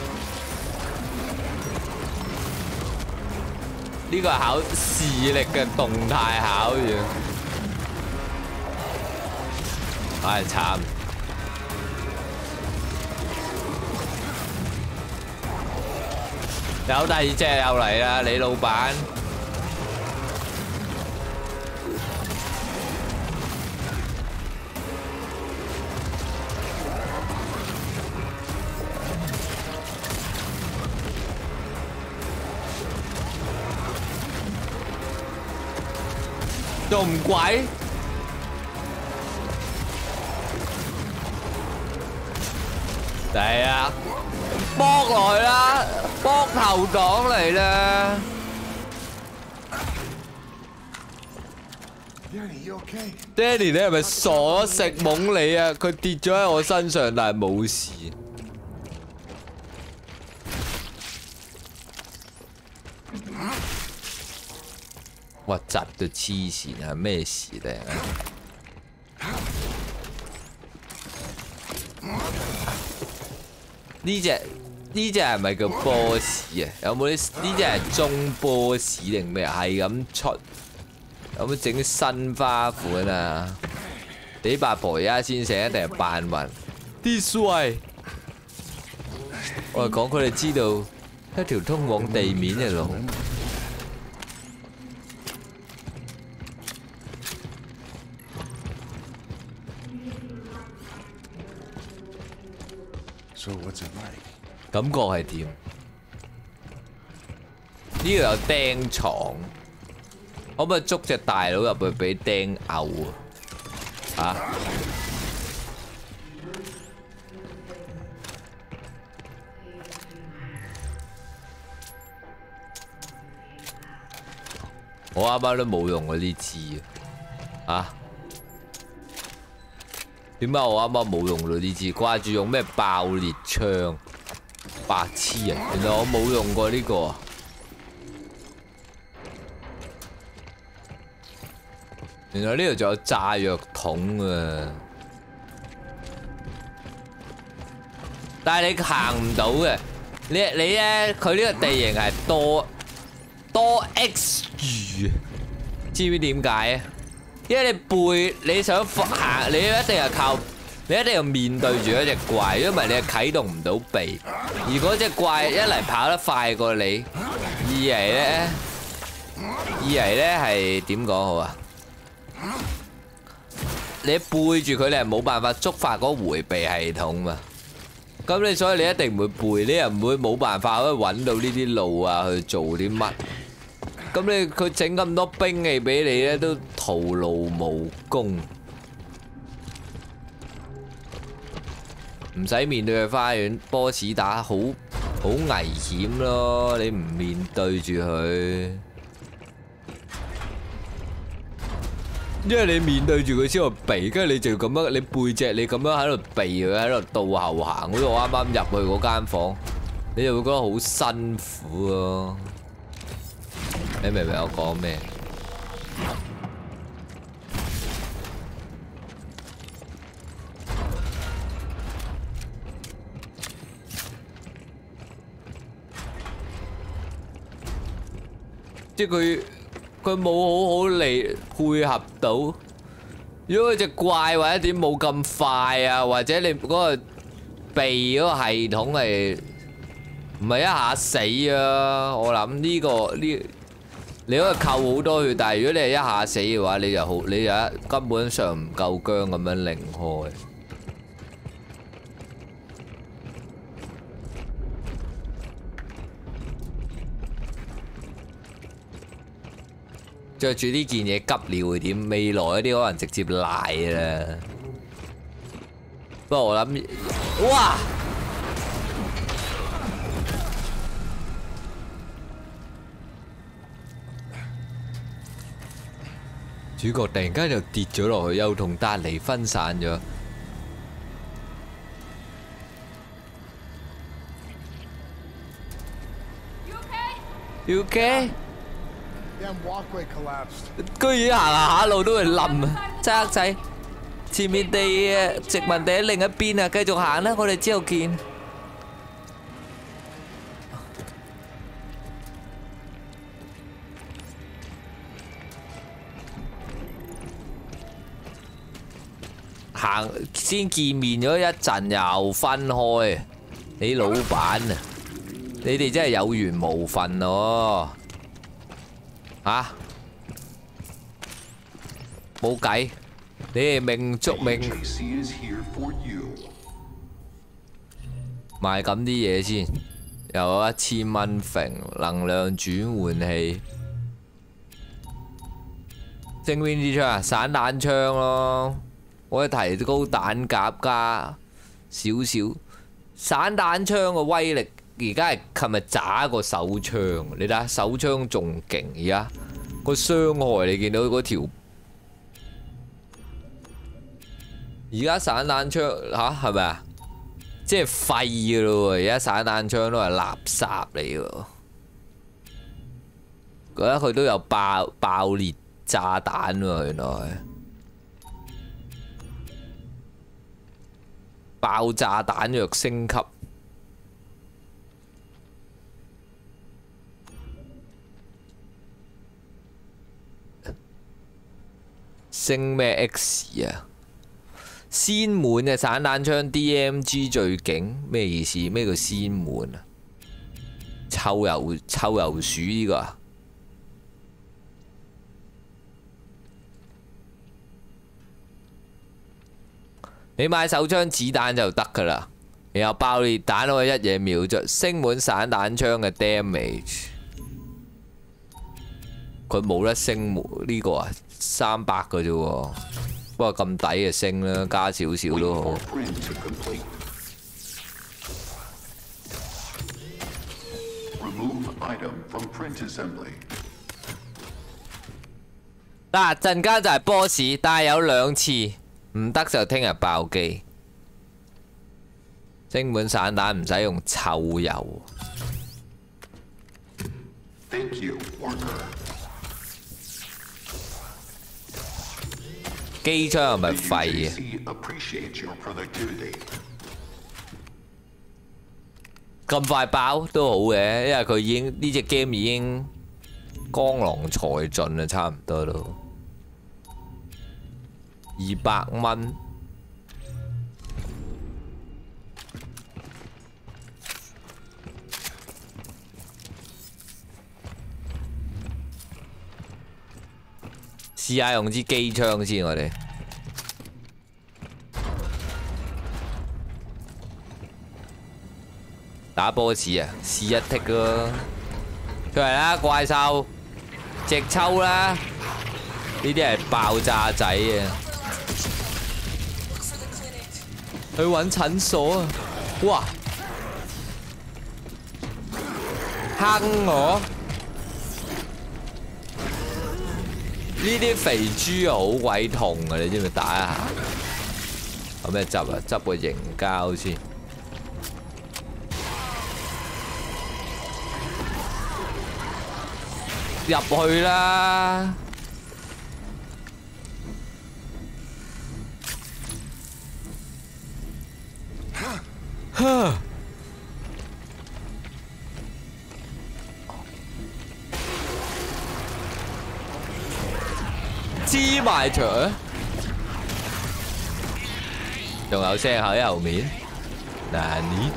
呢個係考視力嘅動態考驗。唉，慘！有第二隻又嚟啦，李老闆。仲唔鬼？嚟啊！搏來啦，搏頭黨嚟啦！ Danny, you okay? Danny 你係咪傻咗食懵你啊？佢跌咗喺我身上，但係冇事。哇！窒到黐線啊！咩事咧？呢隻呢隻係咪叫 boss 啊？有冇啲呢隻係中 boss 定咩？係咁出，有冇整新花款啊？你八婆而家先醒，一定係扮暈。This way， 我係講佢哋知道一條通往地面嘅路。 So what's it like? 感覺係點？呢度有釘床，可唔可以捉隻大佬入去俾釘毆啊？啊！我啱啱都冇用嗰啲字啊！點解我啱啱冇用到呢支？掛住用咩爆裂槍？白痴啊！原來我冇用過呢個啊！原來呢度仲有炸藥桶啊！但係你行唔到嘅，你你咧佢呢個地形係多多 X 魚，知唔知點解啊？ 因為你背你想行，你一定係靠，你一定要面對住嗰隻怪，因為你係啟動唔到避。而嗰隻怪一嚟跑得快過你，二嚟咧，二嚟咧係點講好啊？你背住佢，你係冇辦法觸發嗰個迴避系統嘛。咁你所以你一定唔會背，你又唔會冇辦法可以揾到呢啲路啊，去做啲乜。 咁你佢整咁多兵器俾你咧，都徒勞無功，唔使面對嘅花園 boss 打好好危險咯！你唔面對住佢，因為你面對住佢先會避，跟住你就要咁樣，你背脊你咁樣喺度避佢，喺度倒後行，好似我啱啱入去嗰間房，你就會覺得好辛苦咯。 你明唔明我講咩？即係佢佢冇好好嚟配合到。如果佢隻怪或者點冇咁快啊，或者你嗰個避嗰個系統係唔係一下死啊？我諗呢個呢。 你可以扣好多血，但係如果你係一下死嘅話，你就好，你就根本上唔夠薑咁樣擰開。着住呢件嘢急尿會點？未來嗰啲可能直接賴啦。不過我諗，哇！ 主角突然間就跌咗落去，又同達尼分散咗。 ？You OK？ Damn walkway collapsed. 居然行行下路都會冧啊！揸仔，前面地嘅殖民地喺另一邊啊，繼續行啦，我哋之後見。行先見面咗一陣又分開，你老闆啊！你哋真係有緣無份咯嚇，冇計，你哋命捉命。賣咁啲嘢先，又有一千蚊揈能量轉換器。升邊支槍啊？散彈槍咯。我哋提高彈夾加少少散彈槍嘅威力，而家係琴日渣過手槍。你睇下手槍仲勁，而家個傷害你見到嗰條，而家散彈槍吓係咪啊？即係廢嘅咯喎！而家散彈槍都係垃圾嚟嘅，覺得佢都有爆爆裂炸彈喎，原來。爆炸彈藥升級，升咩 X 啊？鮮滿嘅散彈槍 D M G 最勁，咩意思？咩叫鮮滿啊？臭油臭油鼠呢個啊？你買手槍子彈就得㗎啦，然後爆裂彈可以一嘢秒咗，升滿散彈槍嘅 damage。佢冇得升呢個啊，三百嘅啫喎，不過咁抵就升啦，加少少都好。嗱，陣間就係 boss， 但係有兩次。唔得就聽日爆機，升滿散彈唔使用臭油。機槍係咪廢嘅？咁快爆都好嘅，因為佢已經呢隻 game 已經江郎才盡啦，差唔多都。二百蚊，試下用支機槍先，我哋打波子啊，試一剔咯，出嚟啦，怪獸，直抽啦，呢啲係爆炸仔啊！去揾診所啊！哇，坑我！呢啲肥豬啊，好鬼痛啊！你知唔知打一下？有咩執啊？執個凝膠先。入去啦！黐埋牆，仲有聲喺後面。嗱你，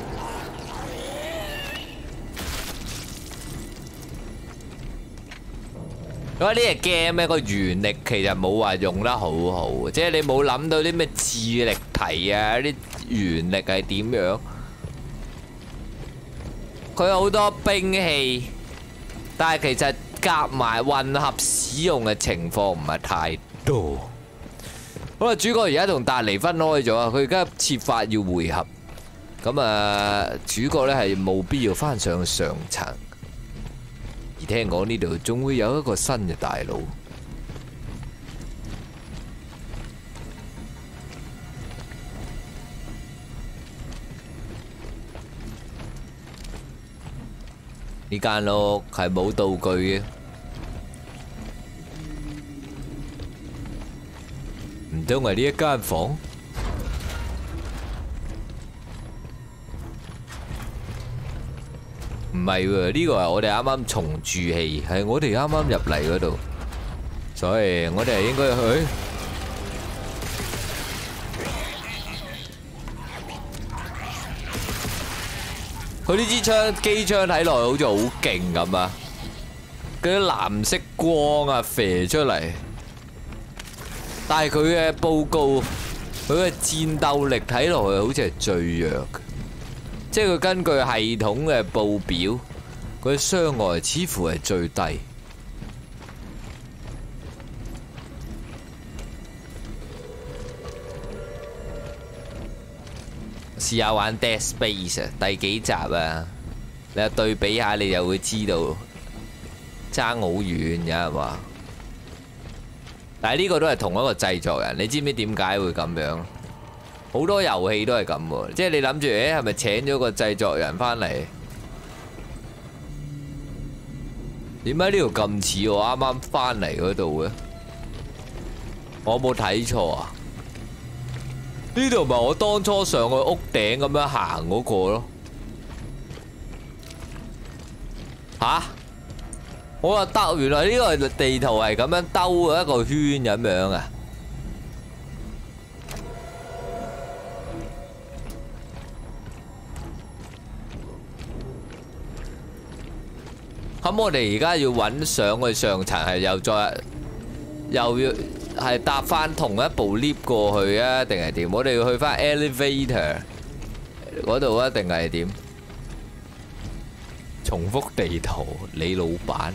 因為呢隻 game 咧個原力其實冇話用得好好，即係你冇諗到啲咩智力題啊，啲原力係點樣？佢有好多兵器，但係其實夾埋混合使用嘅情況唔係太多。好啦，主角而家同達尼分開咗啊，佢而家設法要會合。咁啊，主角呢係冇必要翻上上層。而聽講呢度仲會有一個新嘅大佬。 呢間屋係冇道具嘅，唔通係呢一間房？唔係喎，呢個係我哋啱啱重住器，係我哋啱啱入嚟嗰度，所以我哋係應該去。佢呢支槍機槍睇落去好似好勁咁啊！嗰啲藍色光啊射出嚟，但係佢嘅報告，佢嘅戰鬥力睇落去好似係最弱嘅。即係佢根據系統嘅報表，佢嘅傷害似乎係最低。試下玩 Dead Space 啊，第幾集啊？你對比下，你就會知道爭好遠，有人話。但係呢個都係同一個製作人，你知唔知點解會咁樣？好多遊戲都係咁喎，即係你諗住，誒係咪請咗個製作人返嚟？點解呢度咁似我啱啱返嚟嗰度嘅？我冇睇錯啊？呢度咪我當初上去屋頂咁樣行嗰個咯？吓？我話得，原來呢個地圖係咁樣兜一個圈咁樣啊！咁我哋而家要揾上去上層，係又再又要係搭翻同一部 lift 過去啊？定係點？我哋要去翻 elevator 嗰度啊？定係點？重複地圖，你老闆。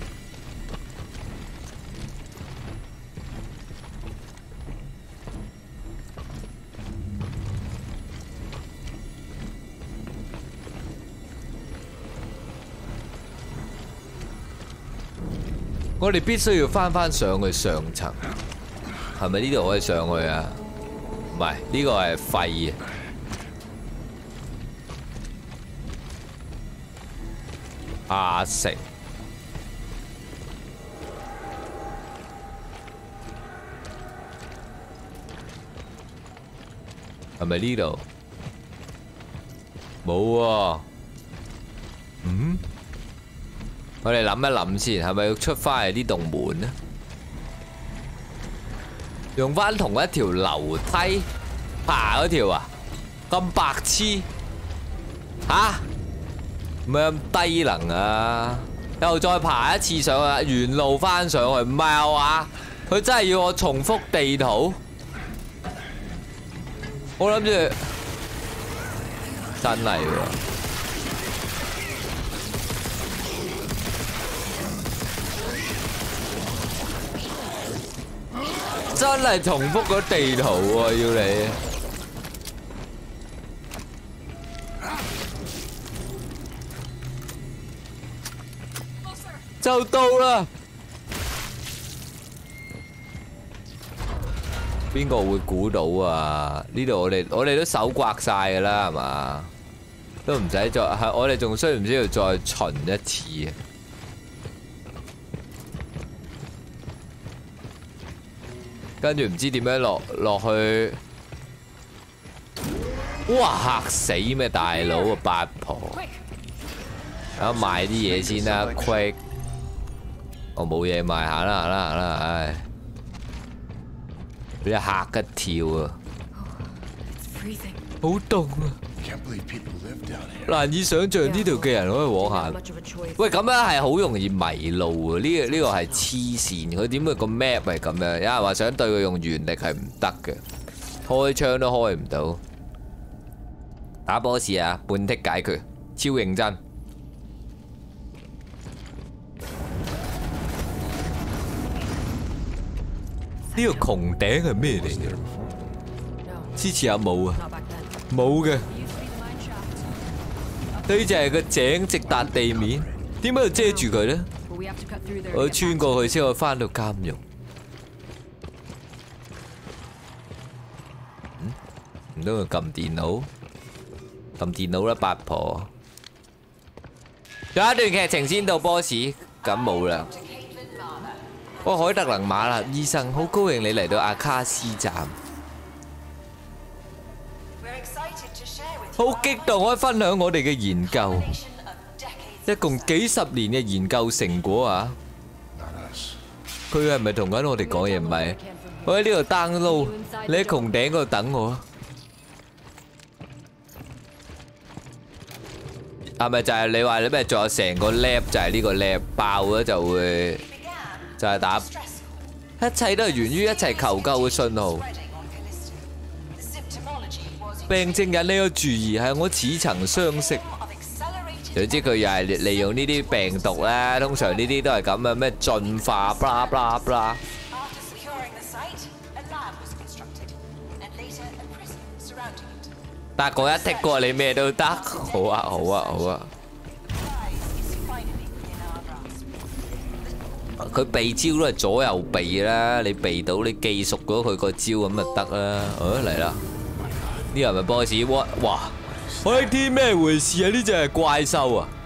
我哋必須要翻翻上去上層，係咪呢度可以上去啊？唔係，呢個係廢嘅。阿成，係咪呢度？冇喎。嗯？我哋諗一諗先，係咪要出翻嚟呢棟門呢？用翻同一條樓梯爬嗰條啊？咁白痴吓？唔係咁低能啊！又再爬一次上去，原路翻上去，唔係啊嘛？佢真係要我重複地圖？我諗住真係喎。真係重複個地圖喎，要你就到啦。邊個會估到啊？呢度我哋我哋都手刮晒噶啦，係嘛？都唔使再係，我哋仲需唔需要再巡一次啊？跟住唔知點樣落落去，哇嚇死咩大佬啊八婆！啊賣啲嘢先啦 ，quick！ 我冇嘢賣，行啦行啦行啦，唉！俾你嚇一跳啊！好凍啊！難以想像呢度嘅人可以往下。喂，咁樣係好容易迷路啊！呢個呢個係黐線，佢點會個 map 係咁樣？有人話想對佢用原力係唔得嘅，開槍都開唔到。打 boss 啊，半剔解決，超認真。呢個穹頂係咩嚟嘅？之前有冇啊？冇嘅。呢只係個井直達地面，點解要遮住佢呢？我要穿過去先可以翻到監獄。嗯？唔通佢撳電腦？撳電腦啦，八婆！ 仲有一段劇情先到 boss， 咁冇啦。我海特能馬納醫生，好高興你嚟到阿卡斯站，好激動可以分享我哋嘅研究，一共幾十年嘅研究成果啊！佢係咪同緊我哋講嘢？唔係，我喺呢度 download， 你喺穹頂嗰度等我啊！係咪就係你話你咩？仲有成個 lab 就係呢個 lab 爆咗就會就係打，一切都係源於一齊求救嘅信號。病症引你嘅注意係我似曾相識。總之佢又係利用呢啲病毒啦，通常呢啲都係咁嘅咩進化，blah blah blah。但係嗰一剔過你咩都得，好啊好啊好啊。佢避招都係左右避啦，你避到你記熟咗佢個招咁就得啦。哦嚟啦，呢個係咪 boss？ 哇哇！我的天咩回事啊？呢隻係怪獸啊！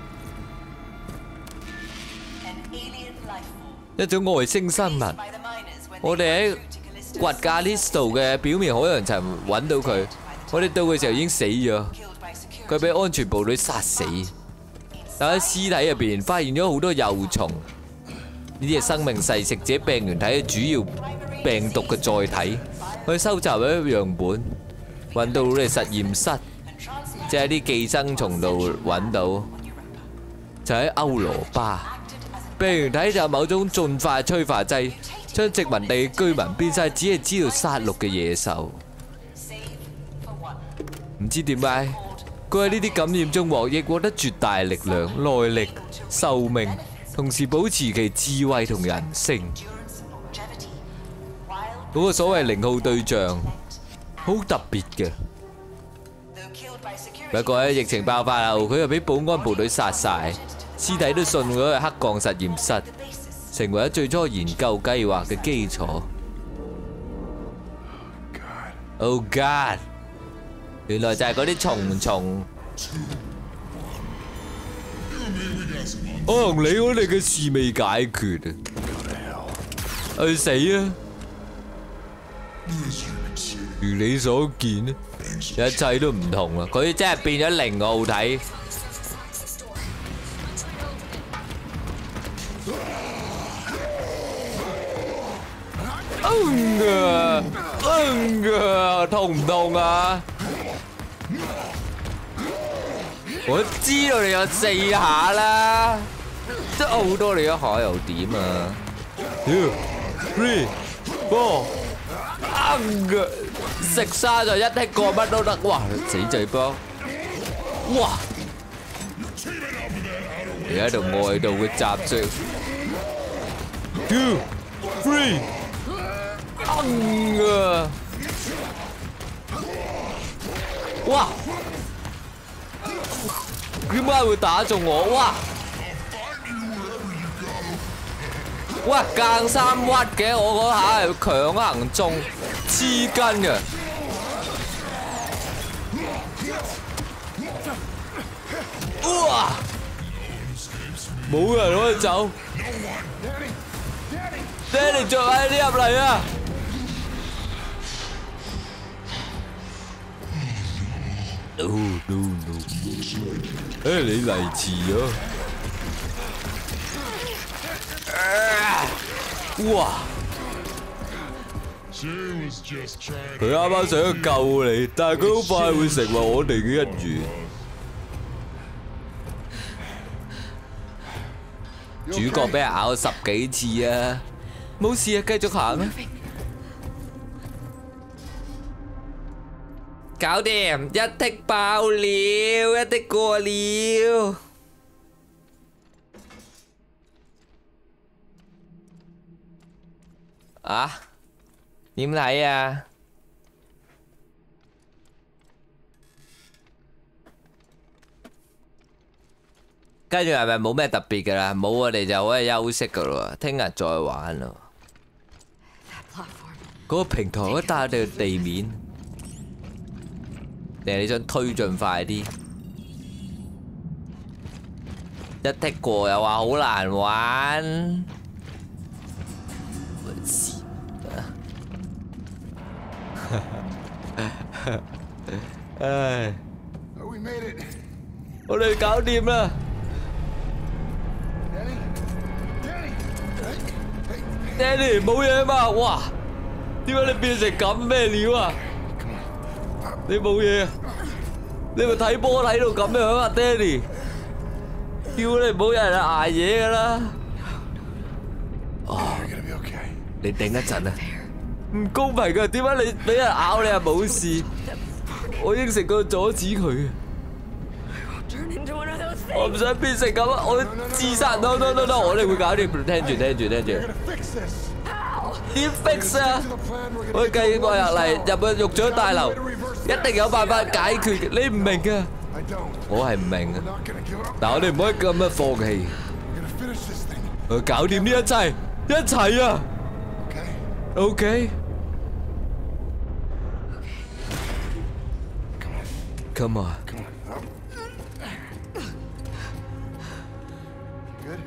一種外星生物。我哋喺掘加利斯度嘅表面海洋層揾到佢。我哋到嘅時候已經死咗，佢俾安全部隊殺死。但喺屍體入邊發現咗好多幼蟲，呢啲係生命噬食者病原體嘅主要病毒嘅載體。我哋收集咗樣本，運到你實驗室，即係啲寄生蟲度揾到，就喺歐羅巴。病原體就係某種進化催化劑，將殖民地嘅居民變晒只係知道殺戮嘅野獸。唔知點解，佢喺呢啲感染中獲益，獲得絕大力量、耐力、壽命，同時保持其智慧同人性。嗰個所謂零號對象，好特別嘅。不過喺疫情爆發後，佢又俾保安部隊殺晒，屍體都送咗去黑鋼實驗室，成為咗最初研究計劃嘅基礎。Oh God！原來就係嗰啲蟲蟲，可能你我哋嘅事未解決啊！去死啊！如你所見，一切都唔同啦。佢真係變咗零號體。嗯啊，嗯啊，痛唔痛啊？我知道你有四下啦，即係好多你一下又點啊 ？Two, three, four， 啱嘅，食沙就一剔過乜都得，哇！死仔波，哇！你喺度外道嘅習性 ，two, three， 啱嘅，哇！點解會打中我？哇！哇！間三屈嘅，我嗰下係強行中，黐筋嘅。哇！冇人可以走。Danny 着喺呢入嚟啊！No no no！ 誒你嚟遲咗！哇！佢啱啱想救你，但係佢好快會成為我哋嘅一員。主角俾人咬咗十幾次啊！冇事啊，繼續行啊！搞掂，一剔爆了，一剔過了。啊？點睇啊？跟住係咪冇咩特別噶啦？冇我哋就可以休息噶咯，聽日再玩咯。嗰個平台可以帶我哋去地面。定係你想推進快啲？ 一剔過又話好難玩。唉， We made it. 我哋搞掂啦！ Danny? Danny? Hey, hey. Danny 冇嘢嘛？哇！點解你變成咁咩料啊？你冇嘢啊？你咪睇波睇到咁樣啊 ，Danny！ 叫你唔好有人捱夜㗎啦！哦，你頂一陣啊！唔公平㗎，點解你俾人咬你又冇事？我應承過阻止佢啊！ Turn into one of those 我 things. 唔想變成咁啊！我自殺！no no no no！ 我哋會搞掂，聽住聽住聽住。 We're gonna fix this. 點 fix 啊？我哋計劃入嚟入去獄長大樓，一定有辦法解決嘅。你唔明啊？ I don't. 我係唔明啊！ Not gonna give up. 但我哋唔可以咁樣放棄， We're gonna finish this thing. 去搞掂呢一切，一齊啊 Okay? ！OK， Come on. come on。 Come on. Up. Good?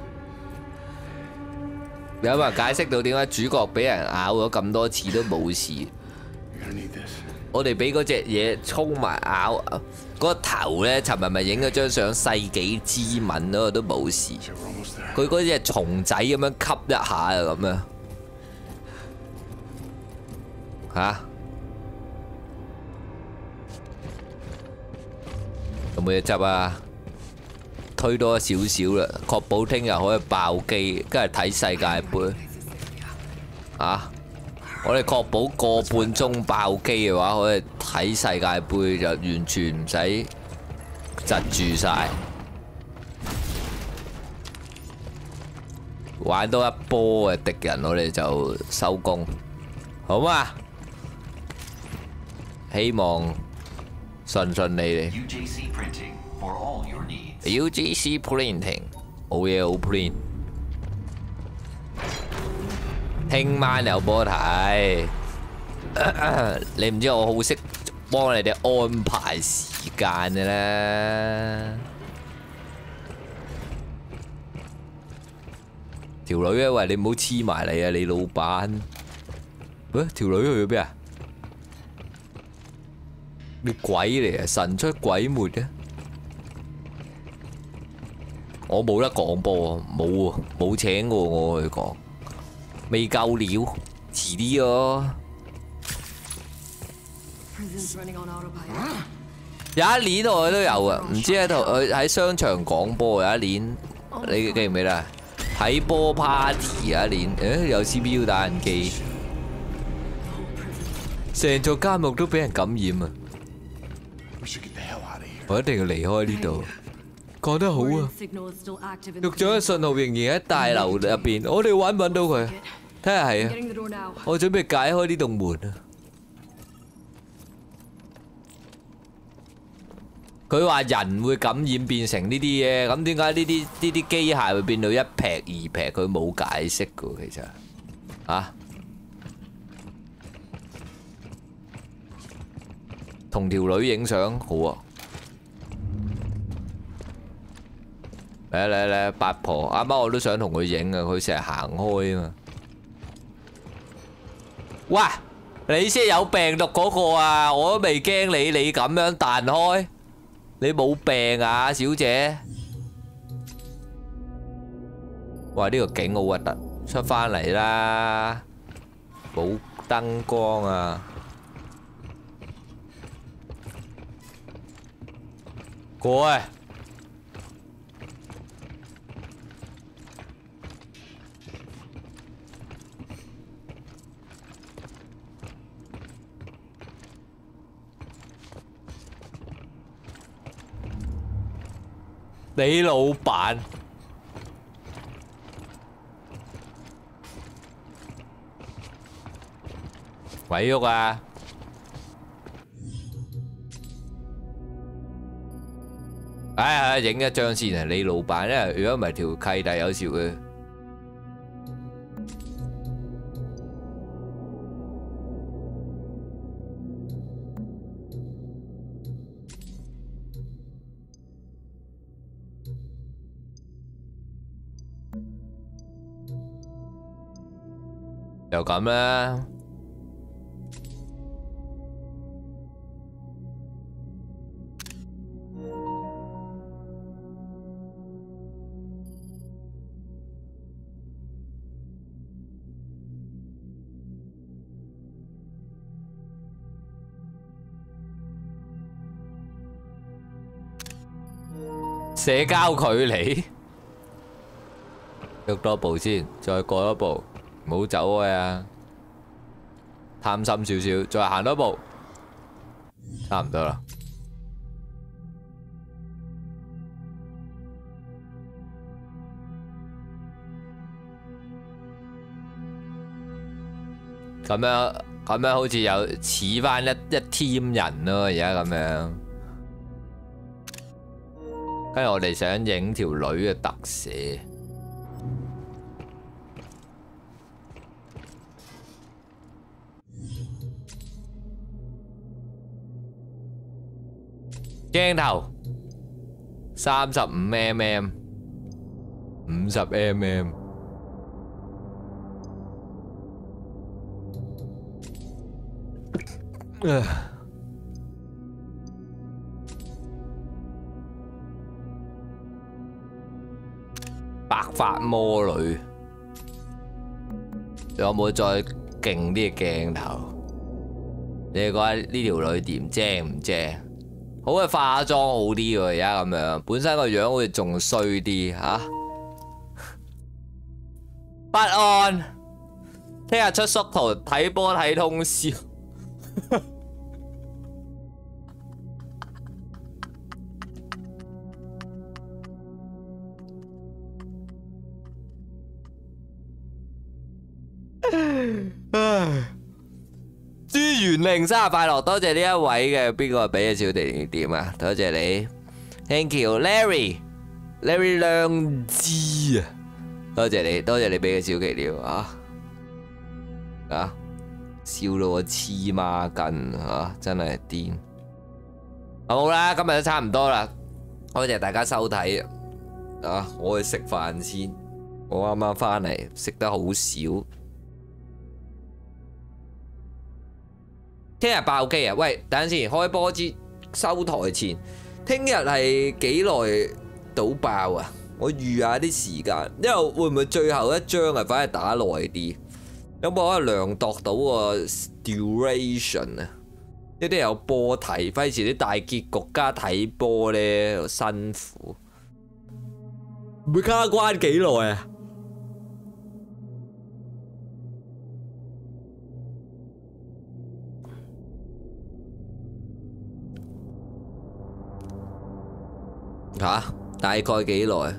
有冇人解釋到點解主角俾人咬咗咁多次都冇事？ You're gonna need this. 我哋俾嗰隻嘢衝埋咬，嗰個頭咧，尋日咪影咗張相世紀之吻嗰個都冇事。 So we're almost there. 佢嗰隻蟲仔咁樣吸一下啊咁啊嚇！有冇嘢執啊？推多少少啦，確保聽日可以爆機，跟住睇世界盃啊！我哋確保個半鐘爆機嘅話，可以睇世界盃就完全唔使窒住晒。玩多一波嘅敵人，我哋就收工，好嘛？希望順順利利。 U J C Printing for all your needs. U G C Printing 好嘢好 print。聽晚有波睇，你唔知我好識幫你哋安排時間嘅啦。條女咧，喂，你唔好黐埋嚟啊！你老闆，喂，條女去咗邊啊？你鬼嚟啊！神出鬼沒嘅，我冇得講波啊，冇啊，冇請過我去講，未夠料，遲啲咯。 Prison's running on autopilot. 有一年我都有啊，唔知喺度佢喺商場講波有一年，你記唔記得啊？睇波 party 有一年，誒有 C P U 打印機，成座監獄都俾人感染啊！ We should get the hell out of here. 我一定要離開呢度。講得好 Warning 啊！ signal is still active in 獄 the 長嘅信號仍然喺大樓入邊，我哋揾唔揾到佢？睇下係啊！ Getting the door now. 我準備解開呢棟門啊！佢話人會感染變成呢啲嘢，咁點解呢啲呢啲機械會變到一劈二劈？佢冇解釋噶，其實啊，同條女影相好啊！嚟嚟嚟，八婆，啱啱我都想同佢影啊，佢成日行開啊嘛。喂，你先有病毒嗰個啊！我都未驚你，你咁樣彈開。 你冇病啊，小姐？哇！呢個景好核突，出返嚟啦！冇燈光啊！過去。你老闆鬼喐啊！哎呀，影一張先啊！你老闆，因為如果唔係條契弟有時會。 就咁啦。社交距離，喐多步先，再過一步，唔好走開啊！貪心少少，再行多步，差唔多啦。咁樣咁樣好似有似翻一一 team 人咯，而家咁樣。跟住我哋想影條女嘅特寫，鏡頭三十五 mm， 五十 mm， 白髮魔女，有冇再勁啲嘅鏡頭？你哋覺得呢條女點正唔正？好嘅化妝好啲喎，而家咁樣，本身個樣好似仲衰啲吓。不安，聽日出縮圖睇波睇通宵。朱元令生日快樂，多謝呢一位嘅邊個俾嘅小弟點啊？多謝你 ，Thank you，Larry，Larry 亮之啊，多謝你，多謝你俾嘅小奇料啊啊，笑到我黐孖筋啊，真係癲！好啦，今日都差唔多啦，多謝大家收睇啊！我去食飯先，我啱啱翻嚟，食得好少。聽日爆機啊！喂，等陣先，開波之收台前，聽日係幾耐到爆啊？我預下啲時間，因為會唔會最後一章啊，反而打耐啲？有冇可能量度到個 duration 啊？呢啲有波睇，費事啲大結局加睇波咧，辛苦。會卡關幾耐啊？吓、啊，大概幾耐？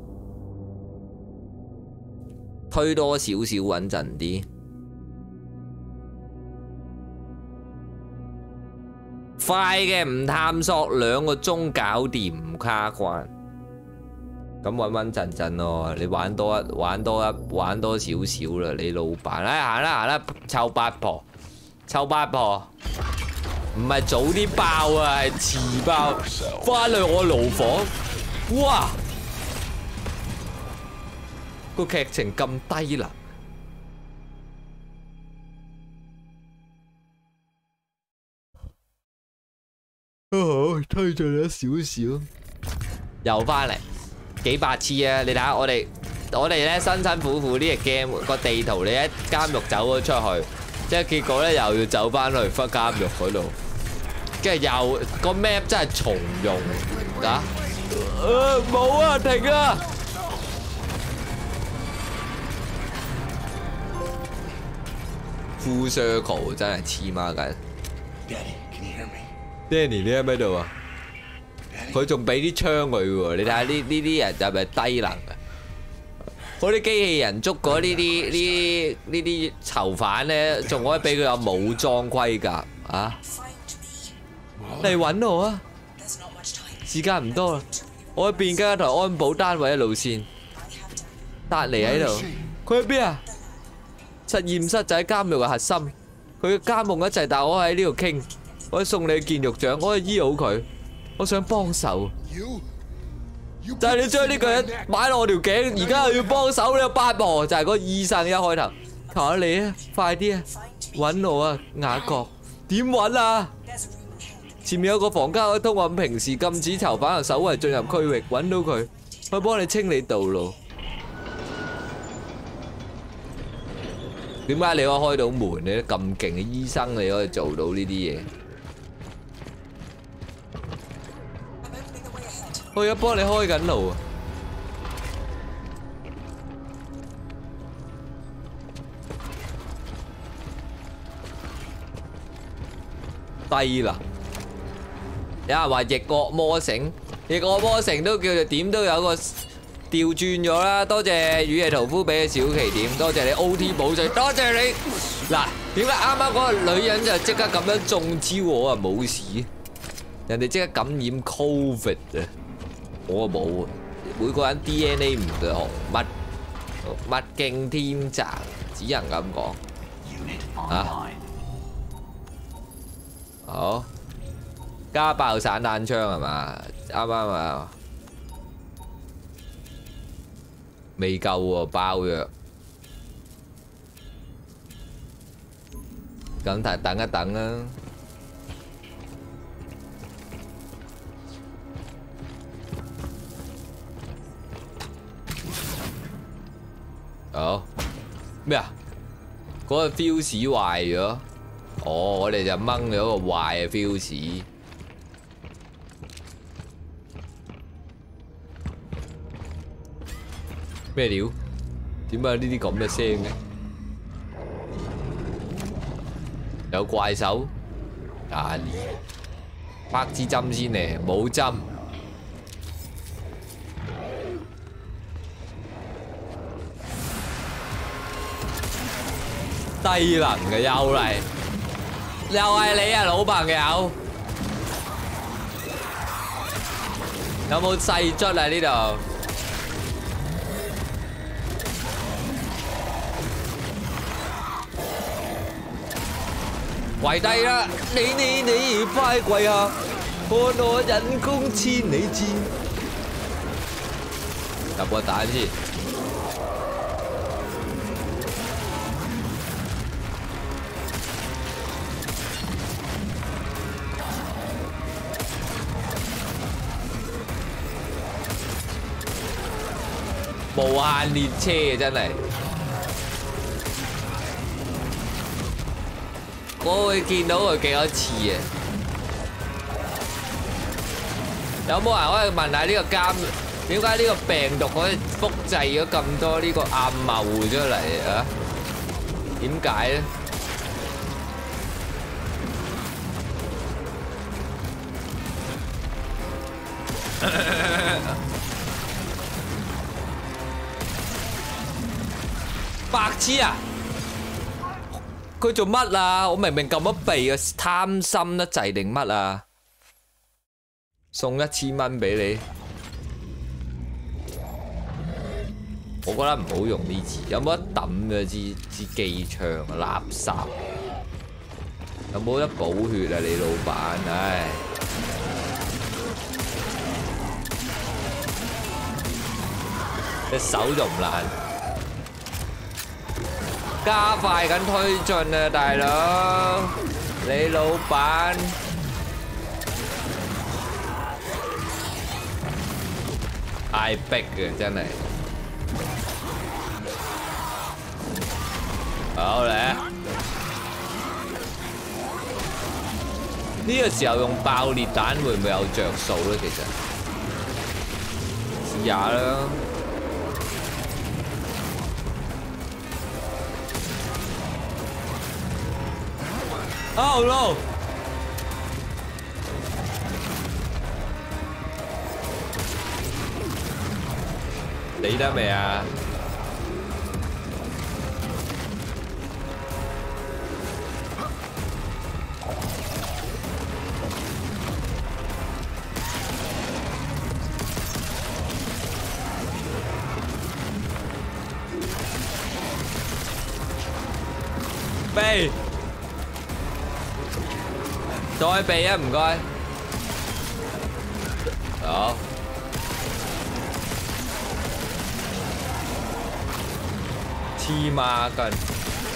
推多少少穩陣啲。快嘅唔探索，兩個鐘搞掂唔卡關。咁穩穩陣陣咯，你玩多一玩多一玩多少少啦，你老闆。哎，行啦行啦，臭八婆，臭八婆。唔係早啲爆啊，係遲爆。翻去我牢房，哇！個劇情咁低能，好推進咗少少，又翻嚟幾百次啊！你睇下我哋，我哋咧辛辛苦苦呢隻 game 個地圖，你喺監獄走咗出去，即係結果咧又要走翻去翻監獄嗰度。跟住又個 map 真係重用啊！冇啊，停啊！Full circle 真係黐孖筋。Danny， 你喺邊度啊？佢仲俾啲槍佢喎，你睇下呢呢啲人就係咪低能啊？嗰啲機器人捉嗰呢啲呢呢啲囚犯咧，仲可以俾佢有武裝盔甲啊！嚟揾我啊！時間唔多啦，我喺變更一台安保單位嘅路線。達尼喺度，佢喺邊啊？實驗室就喺監獄嘅核心，佢嘅監夢一齊，但係我喺呢度傾，我可以送你去見獄長，我可以醫好佢，我想幫手。就係你將呢個人擺落我條頸，而家又要幫手呢個八婆，就係嗰個醫生一開頭。 求下你啊，快啲啊，揾我啊，雅各，點揾啊？前面有個房間可以通往平時禁止囚犯同守衛進入區域，揾到佢，可以幫你清理道路。點解你可以開到門咧？咁勁嘅醫生你可以做到呢啲嘢？我而家幫你開緊路啊！低啦！有人話逆惡魔城，逆惡魔城都叫做點都有個調轉咗啦。多謝雨夜屠夫俾嘅小奇點，多謝你 O T 補水，多謝你。嗱，點解啱啱嗰個女人就即刻咁樣中招我啊冇事？人哋即刻感染 Covid 啊，我冇啊。每個人 D N A 唔同，物物競天擇，只能咁講。啊！好，加爆散彈槍係嘛？啱啱啊，未夠喎，爆藥。咁等等一等啦。好咩啊？嗰個 fuse 壞咗。哦，我哋就掹咗個壞嘅 fuse。咩料？點解有呢啲咁嘅聲嘅？有怪獸？啊！拍支針先嚟，冇針。低能嘅又嚟。又係你啊，老朋友！有冇細卒啊？呢度跪低啦！你你你快跪下，看我引弓千里箭。入個蛋先。無限列車啊！真係，我會見到佢幾多次啊！有冇人可以問下呢個監點解呢個病毒可以複製咗咁多呢個暗謀出嚟啊？點解咧？白痴啊！佢做乜啊？我明明撳咗避啊，貪心得滯定乜啊？送一千蚊俾你，我覺得唔好用呢支，有冇得抌嘅支支機槍啊？垃圾！有冇得補血啊？你老闆，唉！隻手仲唔爛？加快緊推進啊，大佬！你老闆太逼嘅真係。好嚟，呢個時候用爆裂彈會唔會有着數咧？其實試下啦。Oh no！ 理得未啊？避！再避啊，唔該。好。黐孖筋。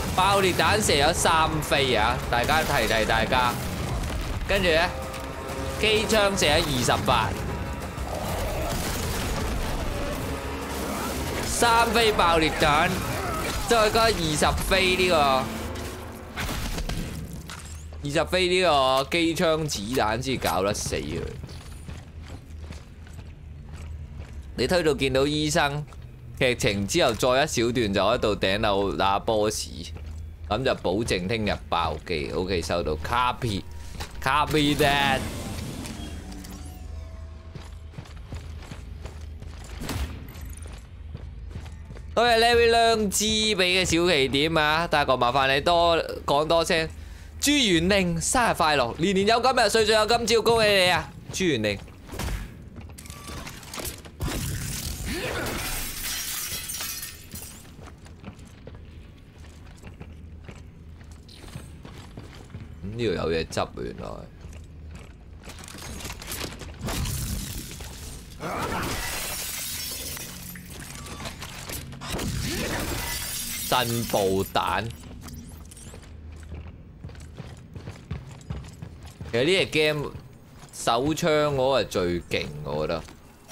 爆裂彈射有三飛啊！大家提提大家。跟住咧，機槍射咗二十發，三飛爆裂彈，再加二十飛呢個二十飛呢個機槍子彈先搞得死佢。你推到見到醫生。 劇情之後再一小段就喺度頂樓打 boss， 咁就保證聽日爆機。OK 收到 ，copy copy that。多謝 Larry 兩支俾嘅小奇點啊！大哥麻煩你多講多聲，朱元令生日快樂，年年有今日，歲歲有今朝，恭喜你啊！朱元令。 呢度有嘢執原來。震爆彈。其實呢隻 game 手槍嗰個係最勁，我覺得。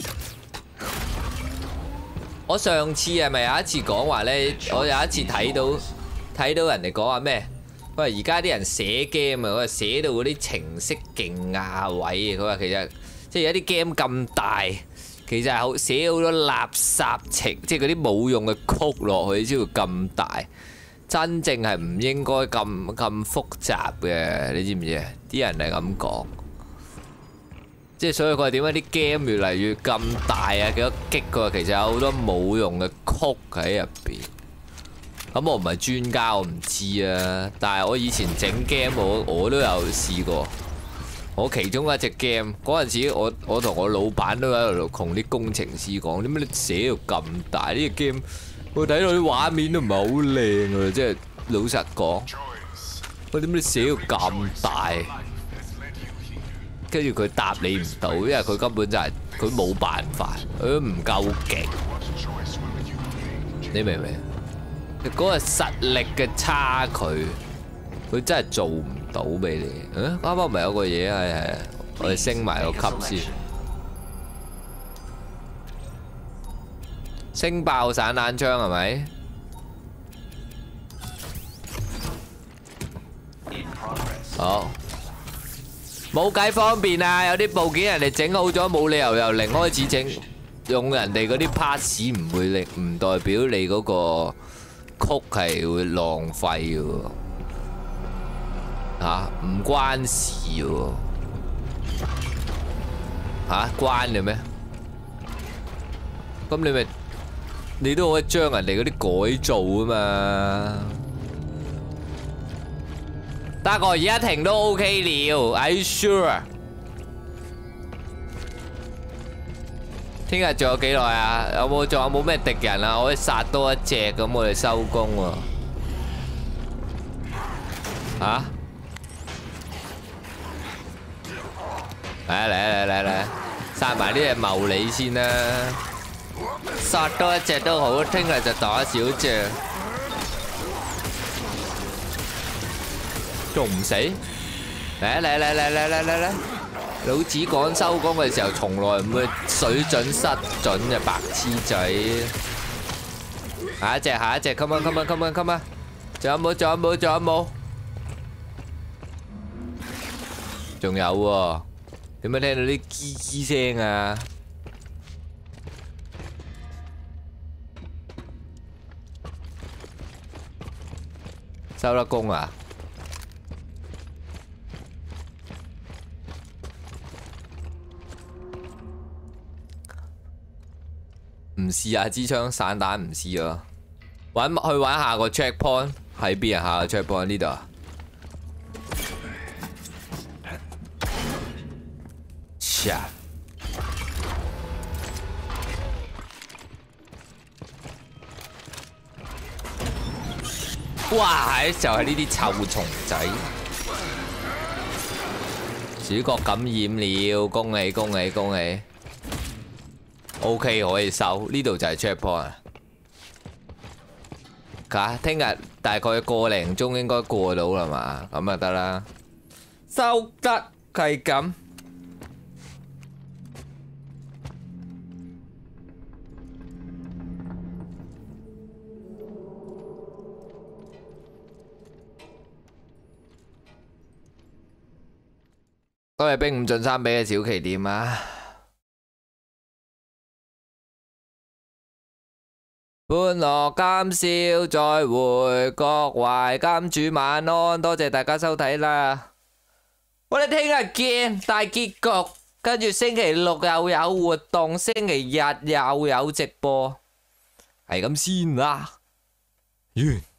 我上次係咪有一次講話咧？我有一次睇到睇到人哋講話咩？ 喂，而家啲人寫 game 啊，佢話寫到嗰啲程式勁亞位啊！佢話其實即係有啲 game 咁大，其實係好寫好多垃圾程，即係嗰啲冇用嘅曲落去先會咁大。真正係唔應該咁咁複雜嘅，你知唔知啊？啲人係咁講，即係所以佢話點解啲 game 越嚟越咁大啊？幾多擊佢話其實有好多冇用嘅曲喺入邊。 咁我唔係專家，我唔知啊。但係我以前整 game， 我我都有試過。我其中一隻 game 嗰陣時，我我同我老闆都喺度同啲工程師講：點解你寫到咁大？呢隻 game 我睇到啲畫面都唔係好靚啊！即係老實講，喂，點解你寫到咁大？跟住佢答你唔到，因為佢根本就係佢冇辦法，佢都唔夠勁。你明唔明？ 嗰個實力嘅差距，佢真係做唔到俾你。嗯，啱啱唔係有個嘢係係，我哋升埋個級先，升爆散彈槍係咪？好，冇計方便啊！有啲部件人哋整好咗，冇理由由零開始整，用人哋嗰啲 pass 唔會令，唔代表你嗰個。 曲係會浪費嘅喎，嚇唔關事喎，嚇關嘅咩？咁你咪你都可以將人哋嗰啲改造啊嘛。大哥而家停都 OK 了 ，Are you sure？ 聽日仲有幾耐啊？有冇仲有冇咩敵人啊？我可以殺多一隻咁，我哋收工喎。嚇！嚟啊嚟啊嚟嚟嚟！殺埋呢隻茂利先啦，殺多一隻都好，聽日就打少隻。仲唔死？嚟啊嚟嚟嚟嚟嚟嚟嚟！ 老子講收工嘅時候，從來唔會水準失準嘅白痴仔。下一隻，下一隻 ，come on come on come on come on， 仲有冇？仲有冇？仲有冇？仲有喎，點解聽到啲吱吱聲啊？收得工啊？ 唔試下支槍散彈唔試啊！玩去玩下個 checkpoint 喺邊啊？下個 checkpoint 呢度啊！切！哇！就係呢啲臭蟲仔，主角感染了，恭喜恭喜恭喜！ O K 可以收，呢度就係 checkpoint。 嚇，聽日大概個零鐘應該過到啦嘛，咁就得啦。收得係咁。多謝冰五進三俾嘅小旗點啊！歡樂今宵再會，各懷金主晚安，多謝大家收睇啦！我哋聽日見大結局，跟住星期六又有活動，星期日又有直播，係咁先啦，完。